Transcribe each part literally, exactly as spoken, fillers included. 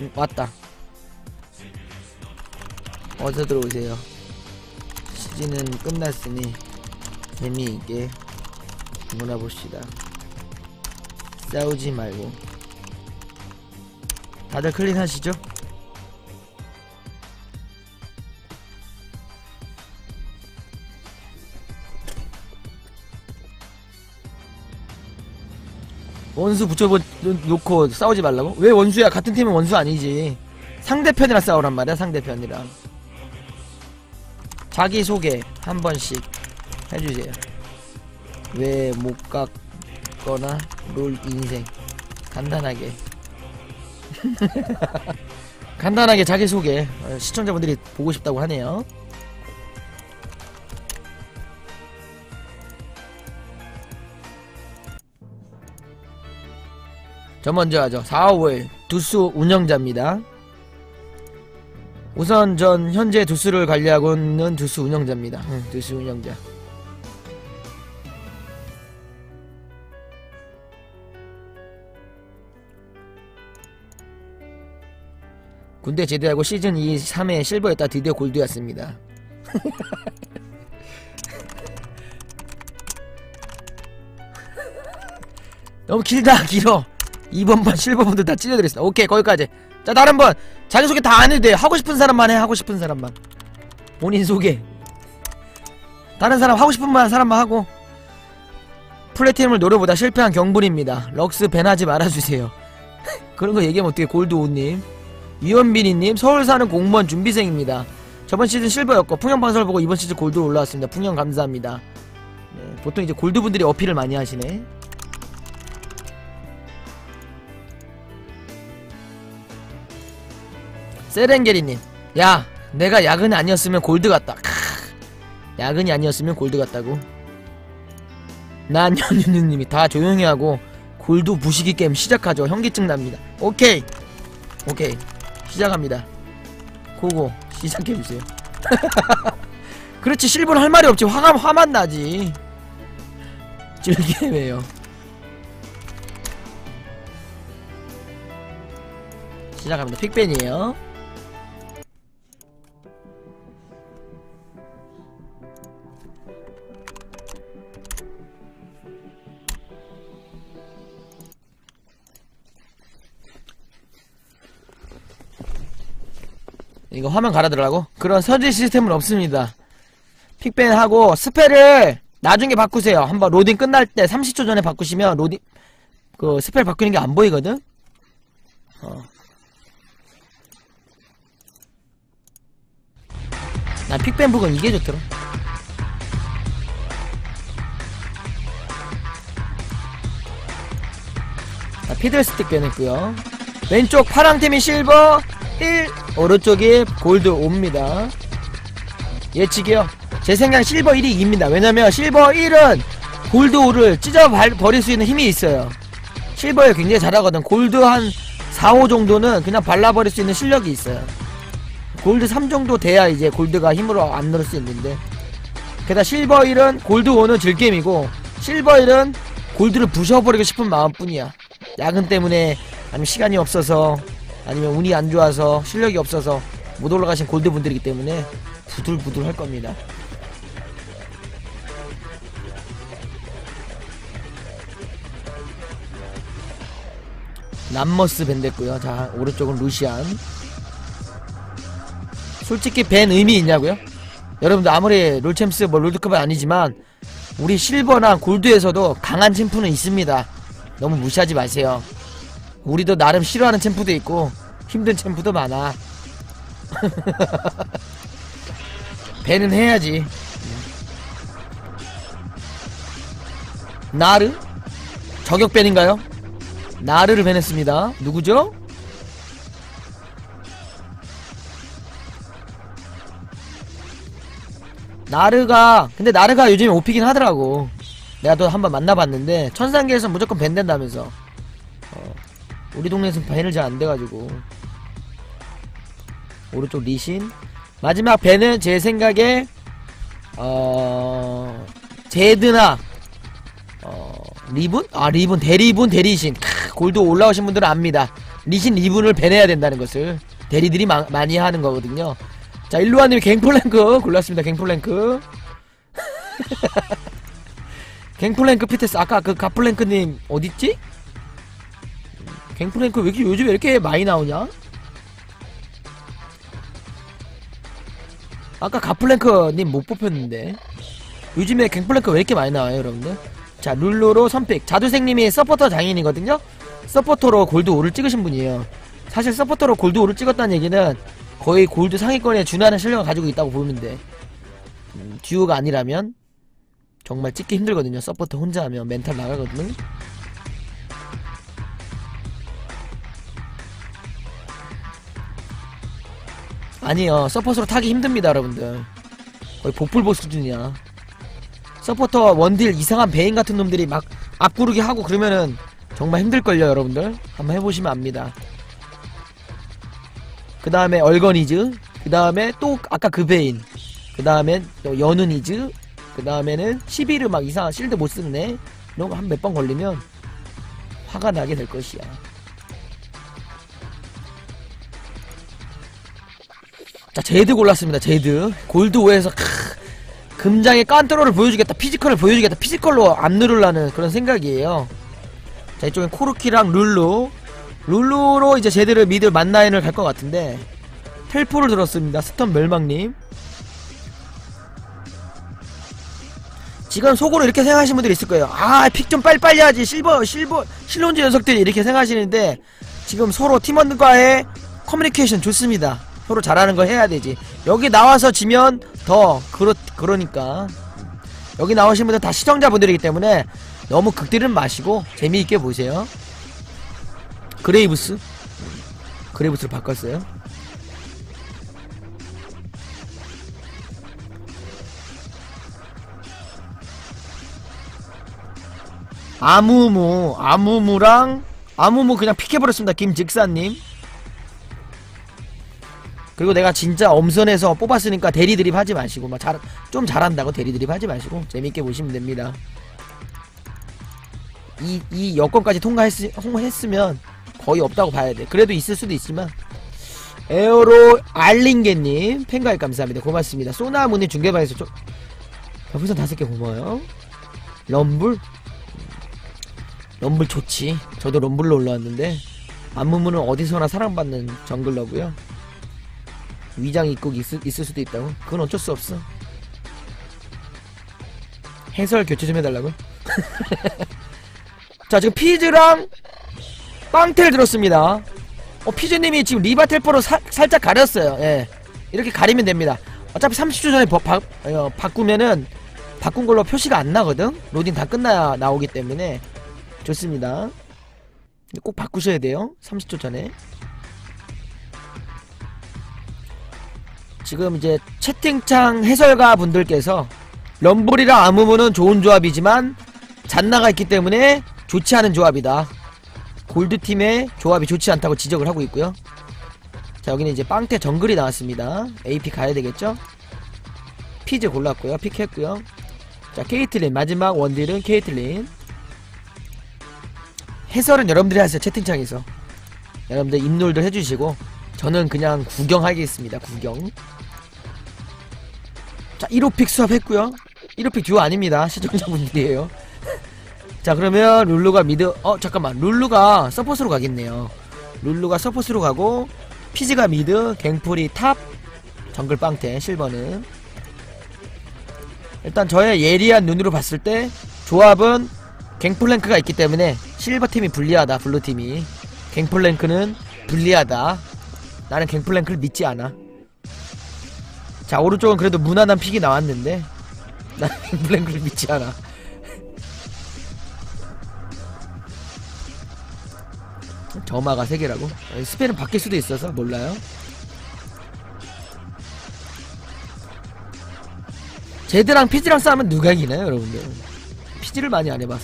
음, 왔다. 어서 들어오세요. 시즌은 끝났으니 재미있게 놀아봅시다. 싸우지 말고. 다들 클린하시죠? 원수 붙여놓고 싸우지 말라고? 왜 원수야? 같은 팀은 원수 아니지. 상대편이랑 싸우란 말이야. 상대편이랑. 자기소개 한 번씩 해주세요. 왜 못 갔거나 롤 인생 간단하게 간단하게 자기소개. 시청자분들이 보고 싶다고 하네요. 저 먼저 하죠. 사월 두수 운영자입니다. 우선 전 현재 두수를 관리하고 있는 두수 운영자입니다. 응, 두수 운영자. 군대 제대하고 시즌 이, 삼회 실버였다 드디어 골드였습니다. 너무 길다. 길어. 이번 번 실버분들 다 찔러드렸습니다. 오케이, 거기까지. 자, 다른 번 자기소개 다 안 해도 돼. 하고 싶은 사람만 해. 하고 싶은 사람만. 본인 소개. 다른 사람 하고 싶은 사람만 하고. 플래티넘을 노려보다 실패한 경불입니다. 럭스 밴하지 말아주세요. 그런거 얘기하면 어떡해. 골드오님. 이원빈이님. 서울 사는 공무원 준비생입니다. 저번 시즌 실버였고 풍년방송을 보고 이번 시즌 골드로 올라왔습니다. 풍년 감사합니다. 네, 보통 이제 골드분들이 어필을 많이 하시네. 세렌게리님. 야, 내가 야근이 아니었으면 골드 같다. 크, 야근이 아니었으면 골드 같다고. 난 현유님이 다 조용히 하고 골드 부시기 게임 시작하죠. 현기증 납니다. 오케이 오케이 시작합니다. 고고 시작해주세요. 그렇지. 실버는 할 말이 없지. 화가 화만 나지. 즐기네요. 시작합니다. 픽벤이에요. 이거 화면 갈아들으라고? 그런 서질 시스템은 없습니다. 픽밴하고 스펠을 나중에 바꾸세요. 한번 로딩 끝날 때 삼십 초 전에 바꾸시면 로딩 그 스펠 바꾸는 게 안 보이거든? 어. 난 픽밴 부분 이게 좋더라. 자, 피들스틱 변했고요. 왼쪽 파랑팀이 실버 일, 오른쪽이 골드 오입니다. 예측이요. 제 생각 실버 일이 이깁니다. 왜냐면 실버 일은 골드 오를 찢어 버릴 수 있는 힘이 있어요. 실버에 굉장히 잘하거든. 골드 한 사, 오 정도는 그냥 발라버릴 수 있는 실력이 있어요. 골드 삼 정도 돼야 이제 골드가 힘으로 안 넣을 수 있는데, 게다가 실버 일은 골드 오는 즐겜이고 실버 일은 골드를 부셔버리고 싶은 마음뿐이야. 야근 때문에 아니면 시간이 없어서 아니면 운이 안 좋아서 실력이 없어서 못 올라가신 골드분들이기 때문에 부들부들 할 겁니다. 람머스 밴 됐고요. 자, 오른쪽은 루시안. 솔직히 밴 의미 있냐고요? 여러분들 아무리 롤챔스 뭐 롤드컵은 아니지만 우리 실버나 골드에서도 강한 챔프는 있습니다. 너무 무시하지 마세요. 우리도 나름 싫어하는 챔프도 있고 힘든 챔프도 많아. 밴은 해야지. 나르? 저격 밴인가요? 나르를 밴했습니다. 누구죠? 나르가 근데 나르가 요즘에 오피긴 하더라고. 내가 또 한번 만나봤는데 천상계에서 무조건 밴 된다면서. 어, 우리 동네에서는 밴을 잘 안돼가지고. 오른쪽 리신. 마지막 밴은 제 생각에 어... 제드나 어... 리븐? 아 리븐 대리분 대리신. 크, 골드 올라오신 분들은 압니다. 리신 리븐을 배내야 된다는 것을 대리들이 마, 많이 하는 거거든요. 자, 일루아님이 갱플랭크 골랐습니다. 갱플랭크. 갱플랭크 피테스. 아까 그 가플랭크님 어딨지? 갱플랭크 왜 이렇게 요즘에 이렇게 많이 나오냐? 아까 가플랭크님 못 뽑혔는데 요즘에 갱플랭크 왜 이렇게 많이 나와요, 여러분들? 자, 룰루로 선픽. 자두생님이 서포터 장인이거든요? 서포터로 골드 오를 찍으신 분이에요. 사실 서포터로 골드 오를 찍었다는 얘기는 거의 골드 상위권에 준하는 실력을 가지고 있다고 보면 돼. 음, 듀오가 아니라면 정말 찍기 힘들거든요. 서포터 혼자 하면 멘탈 나가거든. 아니요, 서포터로 타기 힘듭니다, 여러분들. 거의 복불복 수준이야. 서포터 원딜 이상한 베인 같은 놈들이 막 앞구르기 하고 그러면은 정말 힘들걸요, 여러분들. 한번 해보시면 압니다. 그 다음에 얼거니즈, 그 다음에 또 아까 그 베인, 그 다음에 또 연은이즈, 그 다음에는 시비르 막 이상한 실드 못쓰는 애 이런 거 한 몇 번 걸리면 화가 나게 될 것이야. 자, 제드 골랐습니다. 제드 골드 오에서 금장의 깐뚜로를 보여주겠다, 피지컬을 보여주겠다, 피지컬로 안 누르려는 그런 생각이에요. 자, 이쪽엔 코르키랑 룰루. 룰루로 이제 제드를 미드 만나인을 갈 것 같은데 텔포를 들었습니다. 스턴 멸망님. 지금 속으로 이렇게 생각하시는 분들이 있을 거예요. 아, 픽 좀 빨리빨리 하지. 실버 실버 실론즈 녀석들이 이렇게 생각하시는데 지금 서로 팀원과의 커뮤니케이션 좋습니다. 서로 잘하는 거 해야 되지. 여기 나와서 지면 더 그렇 그러니까 여기 나오신 분들 다 시청자분들이기 때문에 너무 극들은 마시고 재미있게 보세요. 그레이브스 그레이브스로 바꿨어요. 아무무 아무무랑 아무무 그냥 픽해버렸습니다. 김직사님. 그리고 내가 진짜 엄선해서 뽑았으니까 대리드립 하지 마시고 막 잘, 좀 잘한다고 대리드립 하지 마시고 재밌게 보시면 됩니다. 이, 이 여건까지 통과했, 통과했으면 거의 없다고 봐야 돼. 그래도 있을 수도 있지만. 에어로 알링게님 팬가입 감사합니다. 고맙습니다. 소나무님 중계방에서 좀 별풍선 다섯 개 고마워요. 럼블 럼블 좋지. 저도 럼블로 올라왔는데 안무무는 어디서나 사랑받는 정글러고요. 위장 입국 있을, 있을 수도 있다고? 그건 어쩔 수 없어. 해설 교체 좀 해달라고? 자, 지금 피즈랑 빵텔 들었습니다. 어, 피즈님이 지금 리바 텔포로 사, 살짝 가렸어요. 예, 이렇게 가리면 됩니다. 어차피 삼십 초 전에 버, 바, 어, 바꾸면은 바꾼 걸로 표시가 안 나거든? 로딩 다 끝나야 나오기 때문에 좋습니다. 꼭 바꾸셔야 돼요. 삼십 초 전에. 지금 이제 채팅창 해설가 분들께서 럼블이랑 아무무는 좋은 조합이지만 잔나가 있기 때문에 좋지 않은 조합이다. 골드팀의 조합이 좋지 않다고 지적을 하고 있고요. 자, 여기는 이제 빵태 정글이 나왔습니다. 에이피 가야 되겠죠? 피즈 골랐고요. 픽했고요. 자, 케이틀린 마지막 원딜은 케이틀린. 해설은 여러분들이 하세요. 채팅창에서 여러분들 입놀들 해주시고 저는 그냥 구경하겠습니다. 구경. 자, 일 호 픽 수합했고요. 일 호 픽 듀오 아닙니다. 시청자분들이에요. 자, 그러면 룰루가 미드. 어 잠깐만, 룰루가 서포스로 가겠네요. 룰루가 서포스로 가고 피지가 미드, 갱플이 탑, 정글 빵태, 실버는. 일단 저의 예리한 눈으로 봤을 때 조합은 갱플랭크가 있기 때문에 실버팀이 불리하다. 블루팀이 갱플랭크는 불리하다. 나는 갱플랭크를 믿지 않아. 자, 오른쪽은 그래도 무난한 픽이 나왔는데 나는 갱플랭크를 믿지 않아. 점화가 세 개라고? 스펠은 바뀔 수도 있어서 몰라요. 제드랑 피지랑 싸우면 누가 이기나요, 여러분들? 피지를 많이 안 해봐서.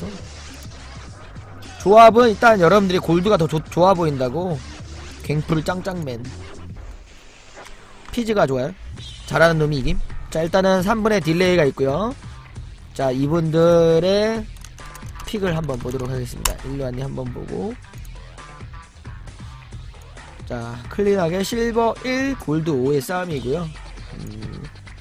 조합은 일단 여러분들이 골드가 더 조, 좋아 보인다고. 갱플 짱짱맨. 피지가 좋아요. 잘하는 놈이 이김. 자, 일단은 삼 분의 딜레이가 있고요. 자, 이분들의 픽을 한번 보도록 하겠습니다. 일루아님 한번 보고. 자, 클린하게 실버 일, 골드 오의 싸움이고요. 음.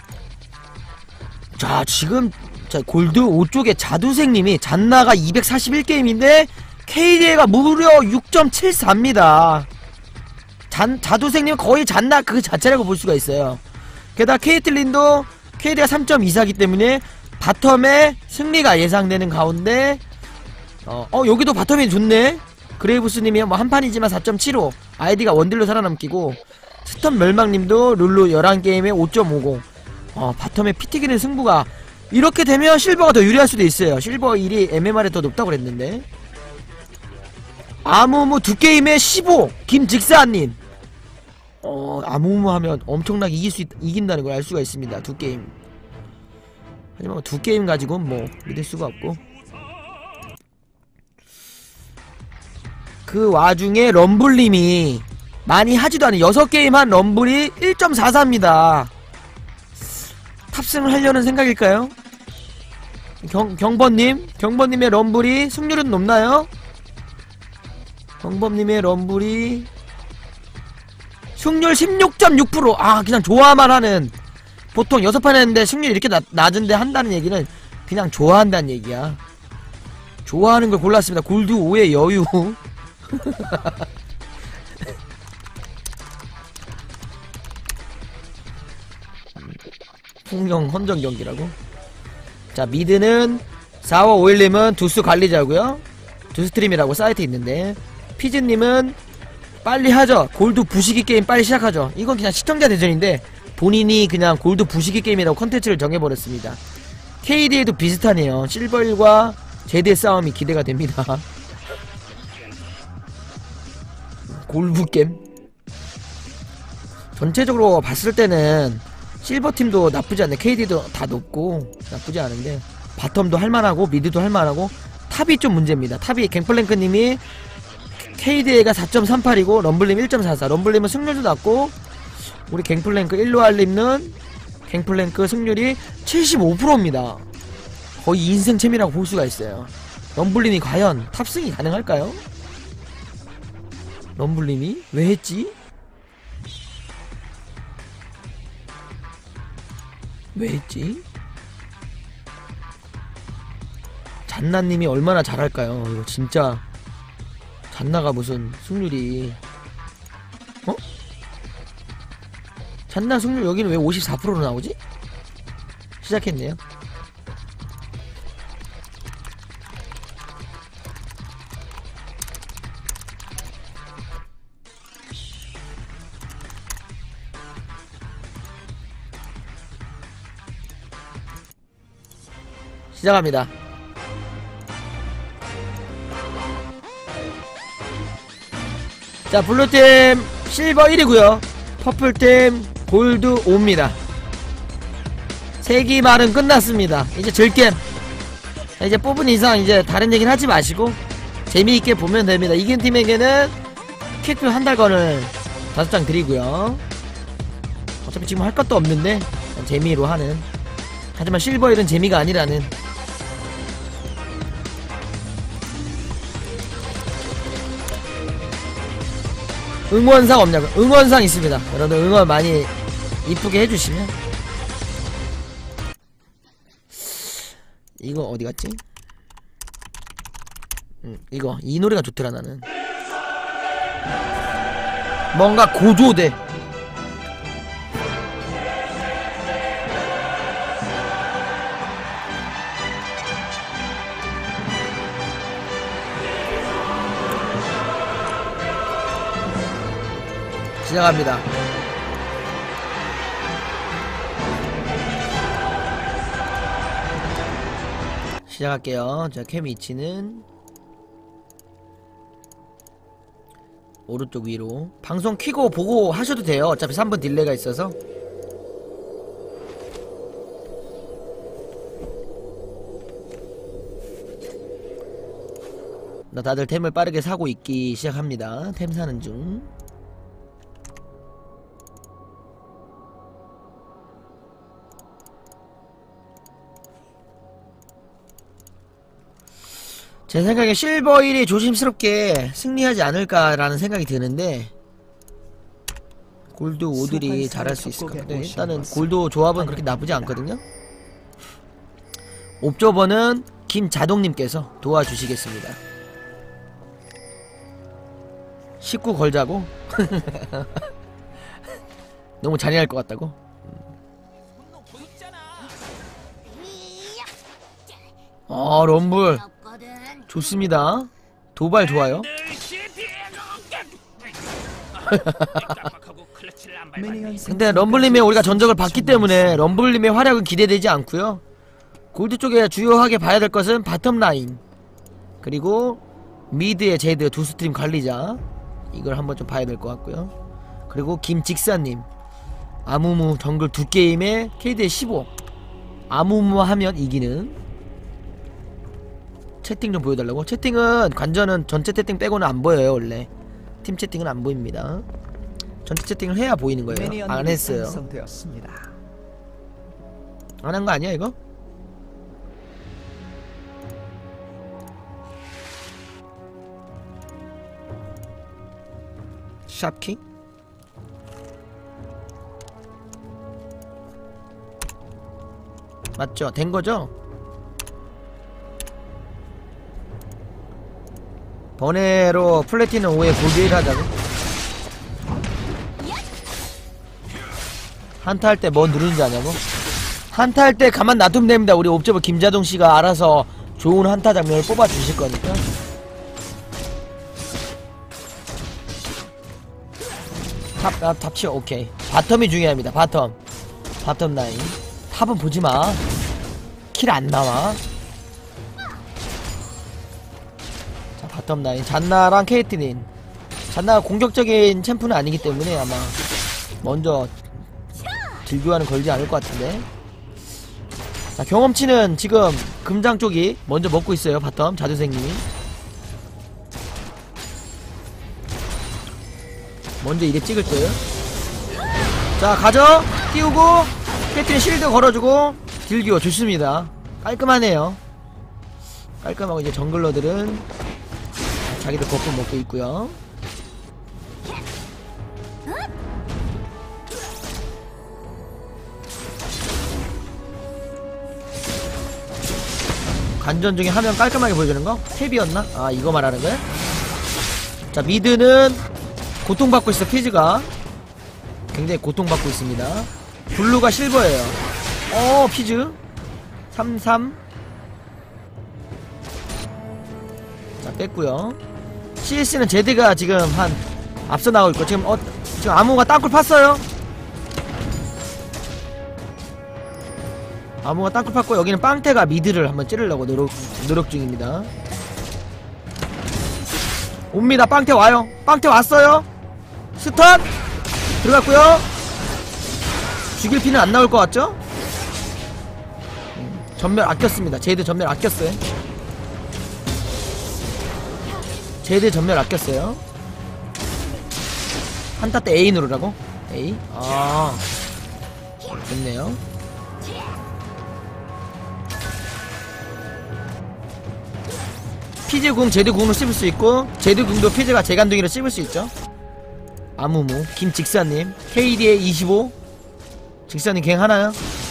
자, 지금 자 골드 오 쪽에 자두생님이 잔나가 이백사십일 게임인데 케이디에이가 무려 육 점 칠사입니다. 잔, 자두생님 거의 잔나 그 자체라고 볼 수가 있어요. 게다가 케이틀린도 케이디에이가 삼 점 이사기 때문에 바텀에 승리가 예상되는 가운데 어, 어 여기도 바텀이 좋네. 그레이브스님이 뭐 한판이지만 사 점 칠오, 아이디가 원딜로 살아남기고, 스톱 멸망님도 룰루 열한 게임에 오 점 오공. 어 바텀에 피 튀기는 승부가 이렇게 되면 실버가 더 유리할 수도 있어요. 실버 일이 엠엠알이 더 높다고 그랬는데. 아무무 두 게임에 십오, 김직사님. 어 아무무 하면 엄청나게 이길 수 있, 이긴다는 걸 알 수가 있습니다. 두 게임. 하지만 두 게임 가지고는 뭐 믿을 수가 없고. 그 와중에 럼블님이 많이 하지도 않은 여섯 게임 한 럼블이 일 점 사사입니다. 탑승을 하려는 생각일까요? 경, 경번님? 경번님의 럼블이 승률은 높나요? 경번님의 럼블이 승률 십육 점 육 퍼센트. 아 그냥 좋아만 하는. 보통 여섯 판 했는데 승률이 이렇게 낮, 낮은데 한다는 얘기는 그냥 좋아한다는 얘기야. 좋아하는 걸 골랐습니다. 골드 오의 여유. 풍경 헌정 경기라고? 자, 미드는 사오오일님은 두스 관리자고요. 두스트림이라고 사이트 있는데, 피즈님은 빨리 하죠. 골드 부시기 게임 빨리 시작하죠. 이건 그냥 시청자 대전인데 본인이 그냥 골드 부시기 게임이라고 컨텐츠를 정해버렸습니다. 케이디에이도 비슷하네요. 실버일과 제드의 싸움이 기대가 됩니다. 골프겜. 전체적으로 봤을 때는 실버팀도 나쁘지 않네. 케이디도 다 높고 나쁘지 않은데 바텀도 할만하고 미드도 할만하고 탑이 좀 문제입니다. 탑이 갱플랭크님이 케이디에이가 사 점 삼팔이고 럼블님 일 점 사사. 럼블님은 승률도 낮고 우리 갱플랭크 일로알님은 갱플랭크 승률이 칠십오 퍼센트입니다 거의 인생 챔이라고 볼 수가 있어요. 럼블님이 과연 탑승이 가능할까요? 럼블님이 왜 했지? 왜 했지? 잔나님이 얼마나 잘할까요? 이거 진짜 잔나가 무슨 승률이 어? 잔나 승률 여기는 왜 오십사 퍼센트로 나오지? 시작했네요. 시작합니다. 자, 블루팀 실버 일이고요 퍼플팀 골드 오입니다 세기 말은 끝났습니다. 이제 즐겜. 이제 뽑은 이상 이제 다른 얘기는 하지 마시고 재미있게 보면 됩니다. 이긴 팀에게는 퀵뷰 한 달권을 다섯 장 드리고요. 어차피 지금 할 것도 없는데 재미로 하는. 하지만 실버 일은 재미가 아니라는. 응원상 없냐고? 응원상 있습니다. 여러분들 응원 많이 이쁘게 해주시면. 이거 어디갔지? 음, 이거 이 노래가 좋더라 나는. 뭔가 고조돼. 시작합니다. 시작할게요. 자, 캠 위치는 오른쪽 위로. 방송 켜고 보고 하셔도 돼요. 어차피 삼 분 딜레이가 있어서. 나 다들 템을 빠르게 사고 있기 시작합니다. 템 사는 중. 제 생각에 실버 일이 조심스럽게 승리하지 않을까라는 생각이 드는데 골드 오들이 잘할 수 있을 것 같은데 일단은 골드 조합은 그렇게 나쁘지 않거든요. 옵저버는 김자동님께서 도와주시겠습니다. 십구 걸자고? 너무 잔인할 것 같다고? 어 럼블 좋습니다. 도발 좋아요. 근데 럼블님의 우리가 전적을 봤기 때문에 럼블님의 활약은 기대되지 않고요. 골드 쪽에 주요하게 봐야 될 것은 바텀 라인 그리고 미드의 제드 두 스트림 관리자 이걸 한번 좀 봐야 될 것 같고요. 그리고 김직사님 아무무 정글 두 게임에 케이디의 십오 아무무 하면 이기는 채팅 좀 보여달라고? 채팅은 관전은 전체 채팅 빼고는 안 보여요. 원래 팀 채팅은 안 보입니다. 전체 채팅을 해야 보이는 거예요. 안 했어요. 안 한 거 아니야 이거? 샵킹? 맞죠? 된거죠? 번외로 플래티넘 오에 골드 일 하자고? 한타 할 때 뭐 누르는지 아냐고? 한타 할 때 가만 놔두면 됩니다. 우리 옵저버 김자동씨가 알아서 좋은 한타 장면을 뽑아주실 거니까. 탑, 아, 탑 치어, 오케이. 바텀이 중요합니다. 바텀. 바텀 라인. 탑은 보지마. 킬 안 나와. 자, 바텀 라인. 잔나랑 케이트린. 잔나가 공격적인 챔프는 아니기 때문에 아마 먼저 딜교환은 걸지 않을 것 같은데. 자, 경험치는 지금 금장 쪽이 먼저 먹고 있어요. 바텀 자두생님이 먼저 이래 찍을 듯. 자, 가죠. 띄우고 캐트린 실드 걸어주고 딜교 좋습니다. 깔끔하네요. 깔끔하고 이제 정글러들은 자기들 버프 먹고 있고요. 관전 중에 화면 깔끔하게 보여주는 거? 탭이었나? 아, 이거 말하는 거야? 자, 미드는 고통받고 있어. 피즈가 굉장히 고통받고 있습니다. 블루가 실버예요. 어, 피즈 삼삼. 자, 뺐고요. 씨에스는 제드가 지금 한 앞서 나오고 있고 지금 어 지금 아무가 땅굴 팠어요. 아무가 땅굴 팠고 여기는 빵태가 미드를 한번 찌르려고 노력 노력 중입니다. 옵니다. 빵태 와요. 빵태 왔어요. 스턴 들어갔고요. 죽일 피는 안 나올 것 같죠? 음, 전멸 아꼈습니다. 제드 전멸 아꼈어요. 제드 전멸 아꼈어요. 한타 때 A 누르라고? A? 아, 좋네요. 피즈 궁 제드 궁으로 씹을 수 있고 제드 궁도 피즈가 재간둥이로 씹을 수 있죠. 아무무 김직사님 케이디의 이십오. 직사님 갱 하나요?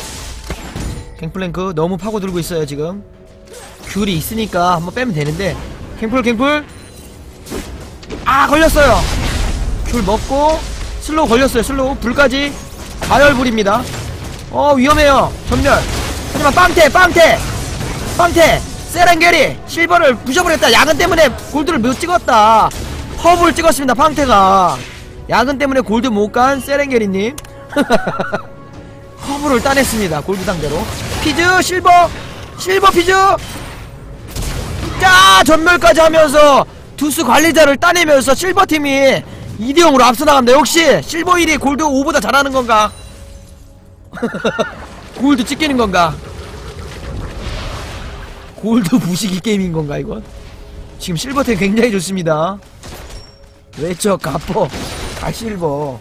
갱플랭크 너무 파고들고 있어요. 지금 귤이 있으니까 한번 빼면 되는데. 갱플 갱플 아, 걸렸어요. 귤 먹고 슬로우 걸렸어요. 슬로우 불까지 가열불입니다. 어, 위험해요. 전멸. 하지만 빵태 빵태 빵태 세란게리 실버를 부셔버렸다. 야근 때문에 골드를 못 찍었다. 허브를 찍었습니다. 빵태가 야근 때문에 골드 못간 세렝게리님 허브를 따냈습니다. 골드 상대로. 피즈 실버 실버 피즈 자, 전멸까지 하면서 두스 관리자를 따내면서 실버팀이 이 대 영으로 앞서 나갑니다. 역시 실버 일이 골드 오보다 잘하는 건가? 골드 찍기는 건가? 골드 부시기 게임인 건가 이건? 지금 실버팀 굉장히 좋습니다. 왜죠? 가퍼 가실버.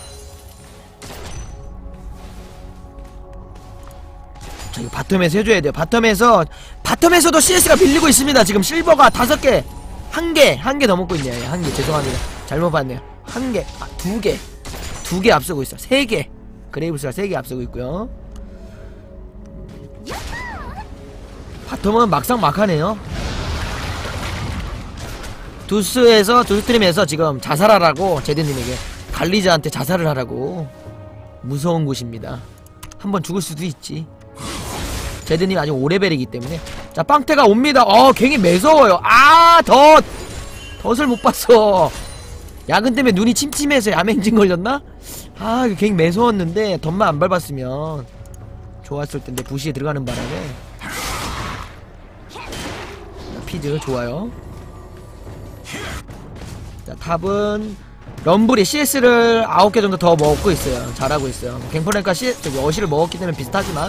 자, 이거 바텀에서 해줘야 돼요. 바텀에서 바텀에서도 씨에스가 밀리고 있습니다. 지금 실버가 다섯 개, 한 개, 한 개 더 먹고 있네요. 한 개, 죄송합니다. 잘못 봤네요. 한 개, 아, 두 개. 두 개 앞서고 있어. 세 개. 그레이브스가 세 개 앞서고 있고요. 바텀은 막상 막하네요. 두스에서 두스트림에서 지금 자살하라고 제드님에게 갈리자한테 자살을 하라고. 무서운 곳입니다. 한번 죽을 수도 있지. 제드님 아직 오 레벨이기 때문에. 자, 빵태가 옵니다. 어, 굉장히 매서워요. 아, 덧! 덧을 못 봤어. 야근 때문에 눈이 침침해서 야맹진 걸렸나? 아, 굉장히 매서웠는데 덧만 안 밟았으면 좋았을 텐데 부시에 들어가는 바람에. 피즈 좋아요. 자, 탑은 럼블이 씨에스를 아홉 개 정도 더 먹고 있어요. 잘하고 있어요. 갱플랭크가 씨, 저기 어시를 먹었기 때문에 비슷하지만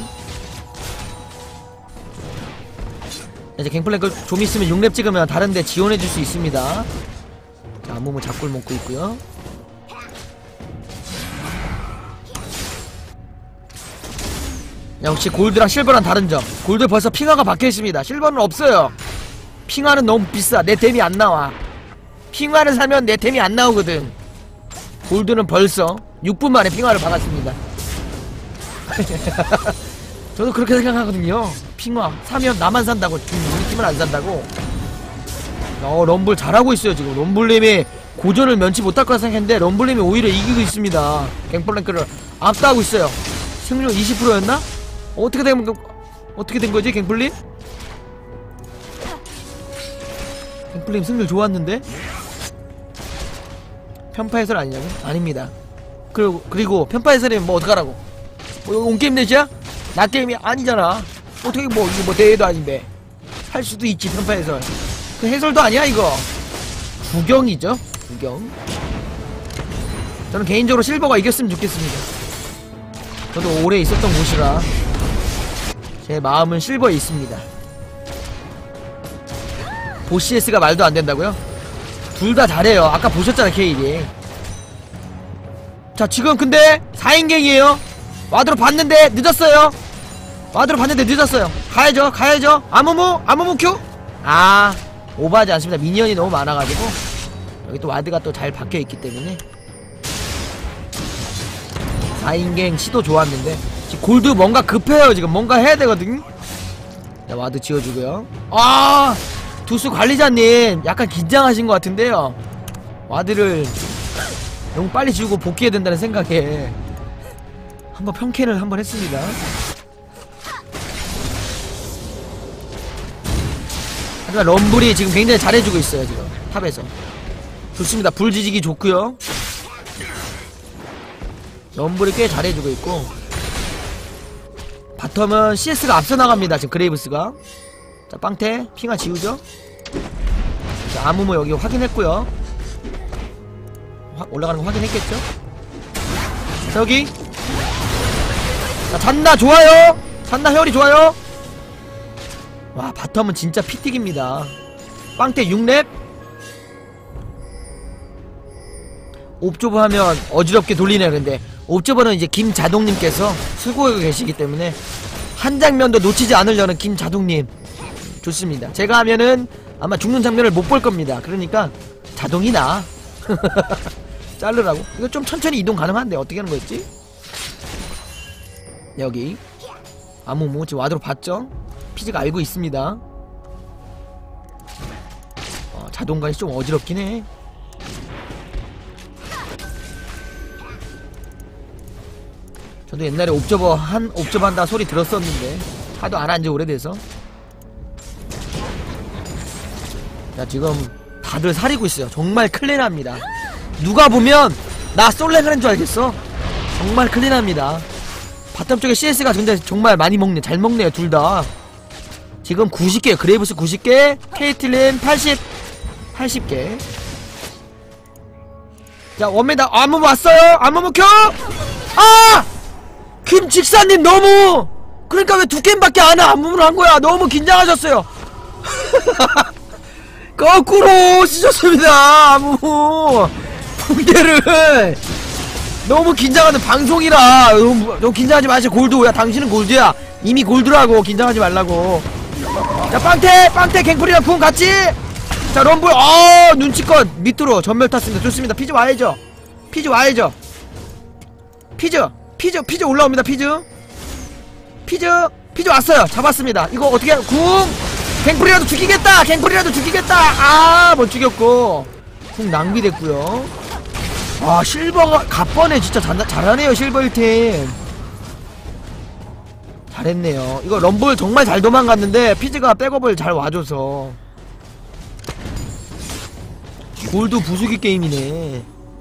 이제 갱플랭크 좀 있으면 육 렙 찍으면 다른데 지원해줄 수 있습니다. 자, 아무무 잡골 먹고 있고요. 역시 골드랑 실버랑 다른 점, 골드 벌써 핑화가 박혀있습니다. 실버는 없어요. 핑화는 너무 비싸. 내 템이 안 나와. 핑화를 사면 내 템이 안 나오거든. 골드는 벌써 육 분 만에 핑화를 박았습니다. 저도 그렇게 생각하거든요. 핑화 사면 나만 산다고, 우리 팀은 안 산다고. 어, 럼블 잘하고 있어요. 지금 럼블님이 고전을 면치 못할 거라 생각했는데 럼블님이 오히려 이기고 있습니다. 갱플랭크를 압도하고 있어요. 승률 이십 퍼센트였나? 어떻게 된, 어떻게 된 거지, 갱플님? 갱플님 승률 좋았는데? 편파 해설 아니냐고? 아닙니다. 그리고, 그리고 편파 해설이면 뭐 어떡하라고? 뭐, 온게임 넷이야? 나 게임이 아니잖아. 어떻게 뭐, 이거 뭐 대회도 아닌데. 할 수도 있지, 편파 해설. 그 해설도 아니야, 이거. 구경이죠? 구경. 저는 개인적으로 실버가 이겼으면 좋겠습니다. 저도 오래 있었던 곳이라 제 마음은 실버에 있습니다. 보시에스가 말도 안 된다고요? 둘 다 잘해요. 아까 보셨잖아, 케일이. 자, 지금 근데 사 인갱이에요. 와드로 봤는데 늦었어요. 와드로 봤는데 늦었어요. 가야죠, 가야죠. 아무무, 아무무 큐. 아, 오버하지 않습니다. 미니언이 너무 많아가지고. 여기 또 와드가 또 잘 박혀있기 때문에. 사 인갱 시도 좋았는데 지금 골드 뭔가 급해요. 지금 뭔가 해야 되거든. 자, 와드 지어주고요. 아, 두수 관리자님 약간 긴장하신 것 같은데요. 와드를 너무 빨리 지우고 복귀해야 된다는 생각에 한번 평캔을 한번 했습니다. 하지만 럼블이 지금 굉장히 잘해주고 있어요. 지금 탑에서 좋습니다. 불 지지기 좋고요. 럼블이 꽤 잘해주고 있고, 바텀은 씨에스가 앞서 나갑니다. 지금 그레이브스가. 자, 빵태 핑화 지우죠. 자, 아무모 여기 확인했고요. 화, 올라가는 거 확인했겠죠. 자, 여기. 자, 잔나 좋아요. 잔나 헤어리 좋아요. 와, 바텀은 진짜 피틱입니다. 빵태 육 렙. 옵저버 하면 어지럽게 돌리네. 근데 옵저버는 이제 김자동님께서 수고하고 계시기 때문에 한 장면도 놓치지 않으려는 김자동님 좋습니다. 제가 하면은 아마 죽는 장면을 못 볼 겁니다. 그러니까 자동이 나. 자르라고. 이거 좀 천천히 이동 가능한데 어떻게 하는 거였지? 여기 아무무 지금 와드로 봤죠? 피지가 알고 있습니다. 어, 자동관이 좀 어지럽긴 해. 저도 옛날에 옵저버 한 옵저버 한다 소리 들었었는데 하도 안 한지 오래돼서. 자, 지금 다들 사리고 있어요. 정말 클린합니다. 누가 보면 나 솔랭 하는 줄 알겠어. 정말 클린합니다. 바텀 쪽에 씨에스가 근데 정말 많이 먹네. 잘 먹네요, 둘 다. 지금 구십 개, 그레이브스 구십 개, 케이틀린 팔십, 팔십 개. 자, 원메다 아무무 왔어요. 아무무 켜. 아! 김직사님 너무, 그러니까 왜 두 게임밖에 안 해? 아무무를 한 거야. 너무 긴장하셨어요. 거꾸로 쓰셨습니다. 아무무 붕대를. 너무 긴장하는 방송이라 너무, 너무 긴장하지 마시고. 골드야, 당신은 골드야. 이미 골드라고. 긴장하지 말라고. 자, 빵태 빵태 갱플이랑 궁 같이. 자, 럼블. 어, 눈치껏 밑으로 전멸 탔습니다. 좋습니다. 피지 와야죠. 피지 와야죠. 피즈 피즈 피즈 올라옵니다. 피즈 피즈 피즈 왔어요. 잡았습니다. 이거 어떻게 궁 갱플이라도 죽이겠다. 갱플이라도 죽이겠다. 아 못 죽였고 궁 낭비됐고요. 아 실버가 갑번에 진짜 잘, 잘하네요. 실버 일 팀 잘했네요. 이거 럼블 정말 잘 도망갔는데 피즈가 백업을 잘 와줘서. 골드 부수기 게임이네.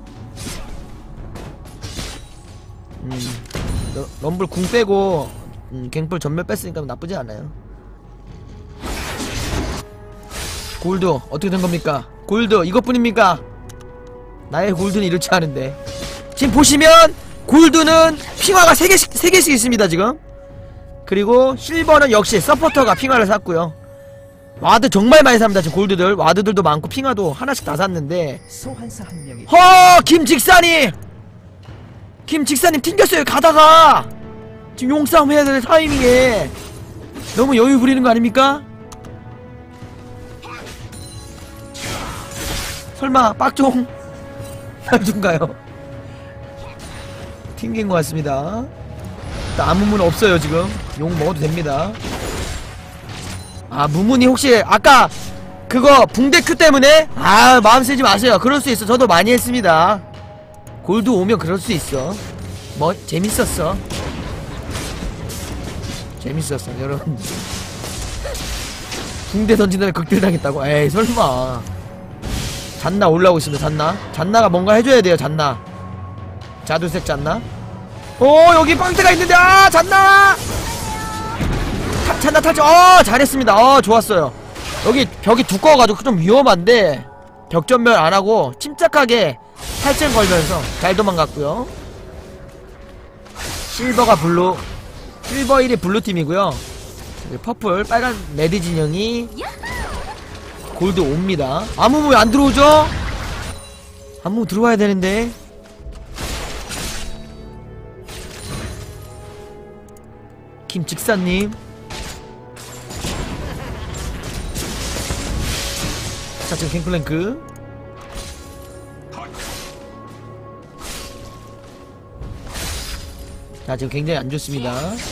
음, 러, 럼블 궁 빼고 음, 갱플 전멸 뺐으니까 나쁘지 않아요. 골드 어떻게 된 겁니까? 골드 이것뿐입니까? 나의 골드는 이렇지 않은데. 지금 보시면 골드는 핑화가 세 개씩 세 개씩 있습니다 지금. 그리고 실버는 역시 서포터가 핑화를 샀고요. 와드 정말 많이 삽니다 지금 골드들. 와드들도 많고 핑화도 하나씩 다 샀는데. 허 김직사님 김직사님 튕겼어요. 가다가 지금 용싸움 해야 될 타이밍에 너무 여유 부리는 거 아닙니까? 설마 빡종 빡종가요? 튕긴 것 같습니다. 아무 문 없어요 지금. 용 먹어도 됩니다. 아 무문이 혹시 아까 그거 붕대 큐 때문에? 아 마음 쓰지 마세요. 그럴 수 있어. 저도 많이 했습니다. 골드 오면 그럴 수 있어. 뭐 재밌었어. 재밌었어 여러분. 붕대 던진 다음에 극딜 당했다고? 에이 설마. 잔나 올라오고 있습니다. 잔나 잔나가 뭔가 해줘야 돼요. 잔나 자두색 잔나. 오 여기 빵대가 있는데. 아 잔나 타, 잔나 탈출. 어 잘했습니다. 어 좋았어요. 여기 벽이 두꺼워가지고 좀 위험한데 벽전멸 안하고 침착하게 탈진 걸면서 잘 도망갔고요. 실버가 블루 실버 일이 블루팀이고요. 퍼플 빨간 레드 진영이 골드 옵니다. 아무 왜 안 들어오죠? 아무 들어와야 되는데. 김직사님 자 지금 갱플랭크 자 지금 굉장히 안 좋습니다.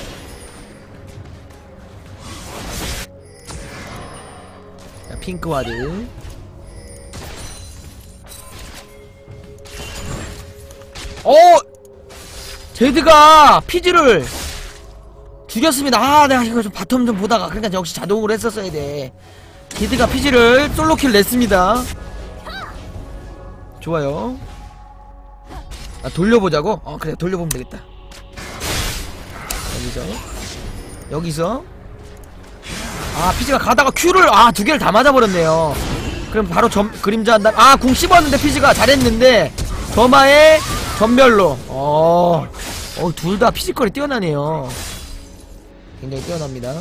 자 핑크와드 어! 제드가 피즈를 죽였습니다. 아 내가 이거 좀 바텀 좀 보다가 그러니까 역시 자동으로 했었어야 돼. 제드가 피즈를 솔로킬 냈습니다. 좋아요. 아 돌려보자고? 어 그래 돌려보면 되겠다. 여기서 여기서 아 피즈가 가다가 Q를 아 두 개를 다 맞아버렸네요. 그럼 바로 점 그림자 한다. 아 궁 씹었는데 피즈가 잘했는데 점화에 전멸로 어, 어 둘 다 피지컬이 뛰어나네요. 굉장히 뛰어납니다.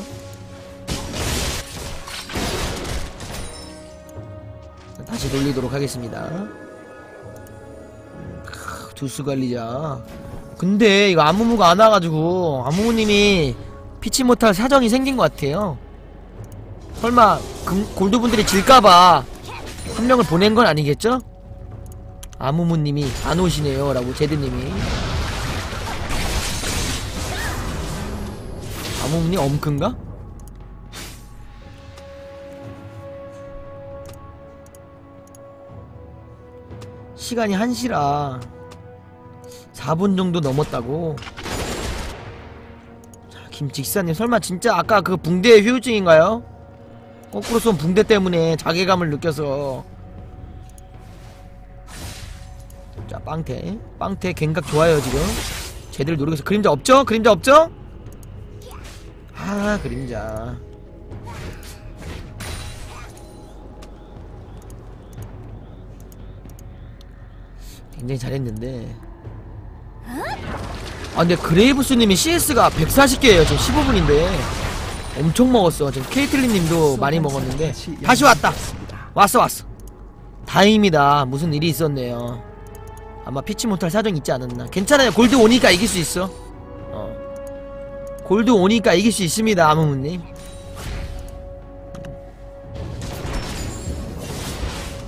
다시 돌리도록 하겠습니다. 크, 두수 관리자. 근데 이거 아무무가 안 와가지고 아무무님이 피치 못할 사정이 생긴 것 같아요. 설마 금, 골드분들이 질까봐 한 명을 보낸 건 아니겠죠? 아무무님이 안 오시네요 라고 제드님이. 아무무님 엄큰가? 시간이 한 시라 사 분 정도 넘었다고. 자, 김직사님 설마 진짜 아까 그 붕대의 후유증인가요? 거꾸로 쏜 붕대 때문에 자괴감을 느껴서. 자 빵태 빵태 갱각 좋아요 지금. 쟤들 노리고 있어. 그림자 없죠? 그림자 없죠? 아 그림자 굉장히 잘했는데. 아 근데 그레이브스님이 씨에스가 백사십 개예요 지금 십오 분인데 엄청 먹었어. 지금 케이틀린님도 많이 먹었는데 다시 왔다. 왔어 왔어. 다행입니다. 무슨 일이 있었네요. 아마 피치 못할 사정이 있지 않았나. 괜찮아요. 골드 오니까 이길 수 있어. 어 골드 오니까 이길 수 있습니다. 아무무님.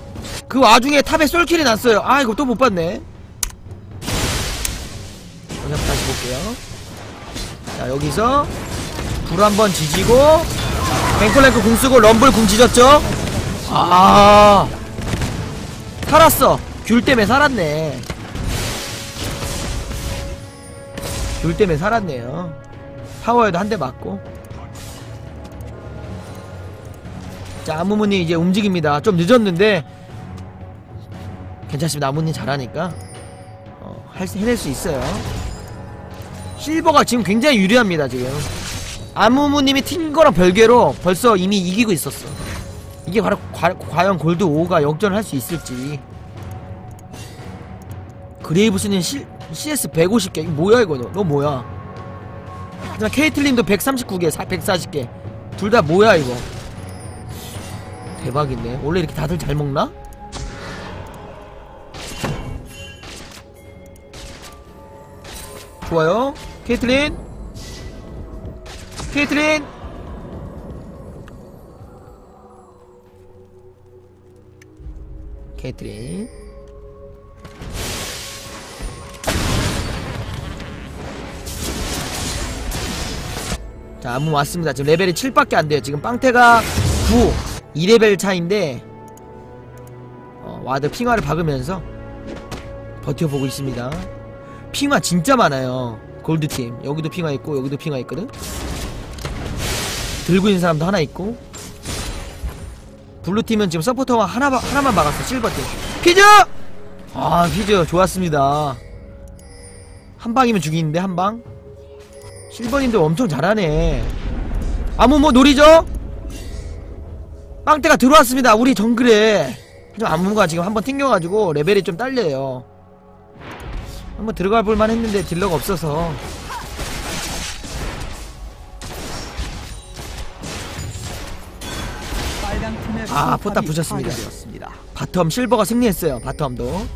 그 와중에 탑에 솔킬이 났어요. 아 이거 또 못봤네. 볼게요. 자, 여기서 불 한번 지지고 갱플랭크 궁 쓰고 럼블 궁 지졌죠? 아, 살았어. 귤 때문에 살았네. 귤 때문에 살았네요. 파워에도 한 대 맞고. 자, 아무무님 이제 움직입니다. 좀 늦었는데 괜찮습니다. 아무무님 잘하니까 어, 할, 해낼 수 있어요. 실버가 지금 굉장히 유리합니다. 지금 아무무님이 튄 거랑 별개로 벌써 이미 이기고 있었어. 이게 바로 과, 과연 골드 오가 역전을 할 수 있을지. 그레이브스는 시, 씨에스 백오십 개. 이거 뭐야 이거. 너, 너 뭐야. 하지만 케이틀린도 백삼십구 개 백사십 개 둘 다 뭐야 이거. 대박이네. 원래 이렇게 다들 잘 먹나? 좋아요. 케이틀린 케이틀린 케이틀린 자, 아무 왔습니다. 지금 레벨이 칠밖에 안돼요. 지금 빵태가 구 이 레벨 차인데 어, 와드 핑화를 박으면서 버텨보고 있습니다. 핑화 진짜 많아요. 골드팀 여기도 핑화 있고 여기도 핑화 있거든. 들고 있는 사람도 하나 있고. 블루팀은 지금 서포터가 하나, 하나만 막았어. 실버팀 피즈! 아, 피즈 좋았습니다. 한방이면 죽이는데 한방. 실버님들 엄청 잘하네. 아무 뭐 노리죠? 빵대가 들어왔습니다. 우리 정글에 좀 아무가 지금 한번 튕겨가지고 레벨이 좀 딸려요. 한번 들어가 볼만 했는데 딜러가 없어서. 아, 포탑 부셨습니다. 바텀 실버가 승리했어요. 바텀도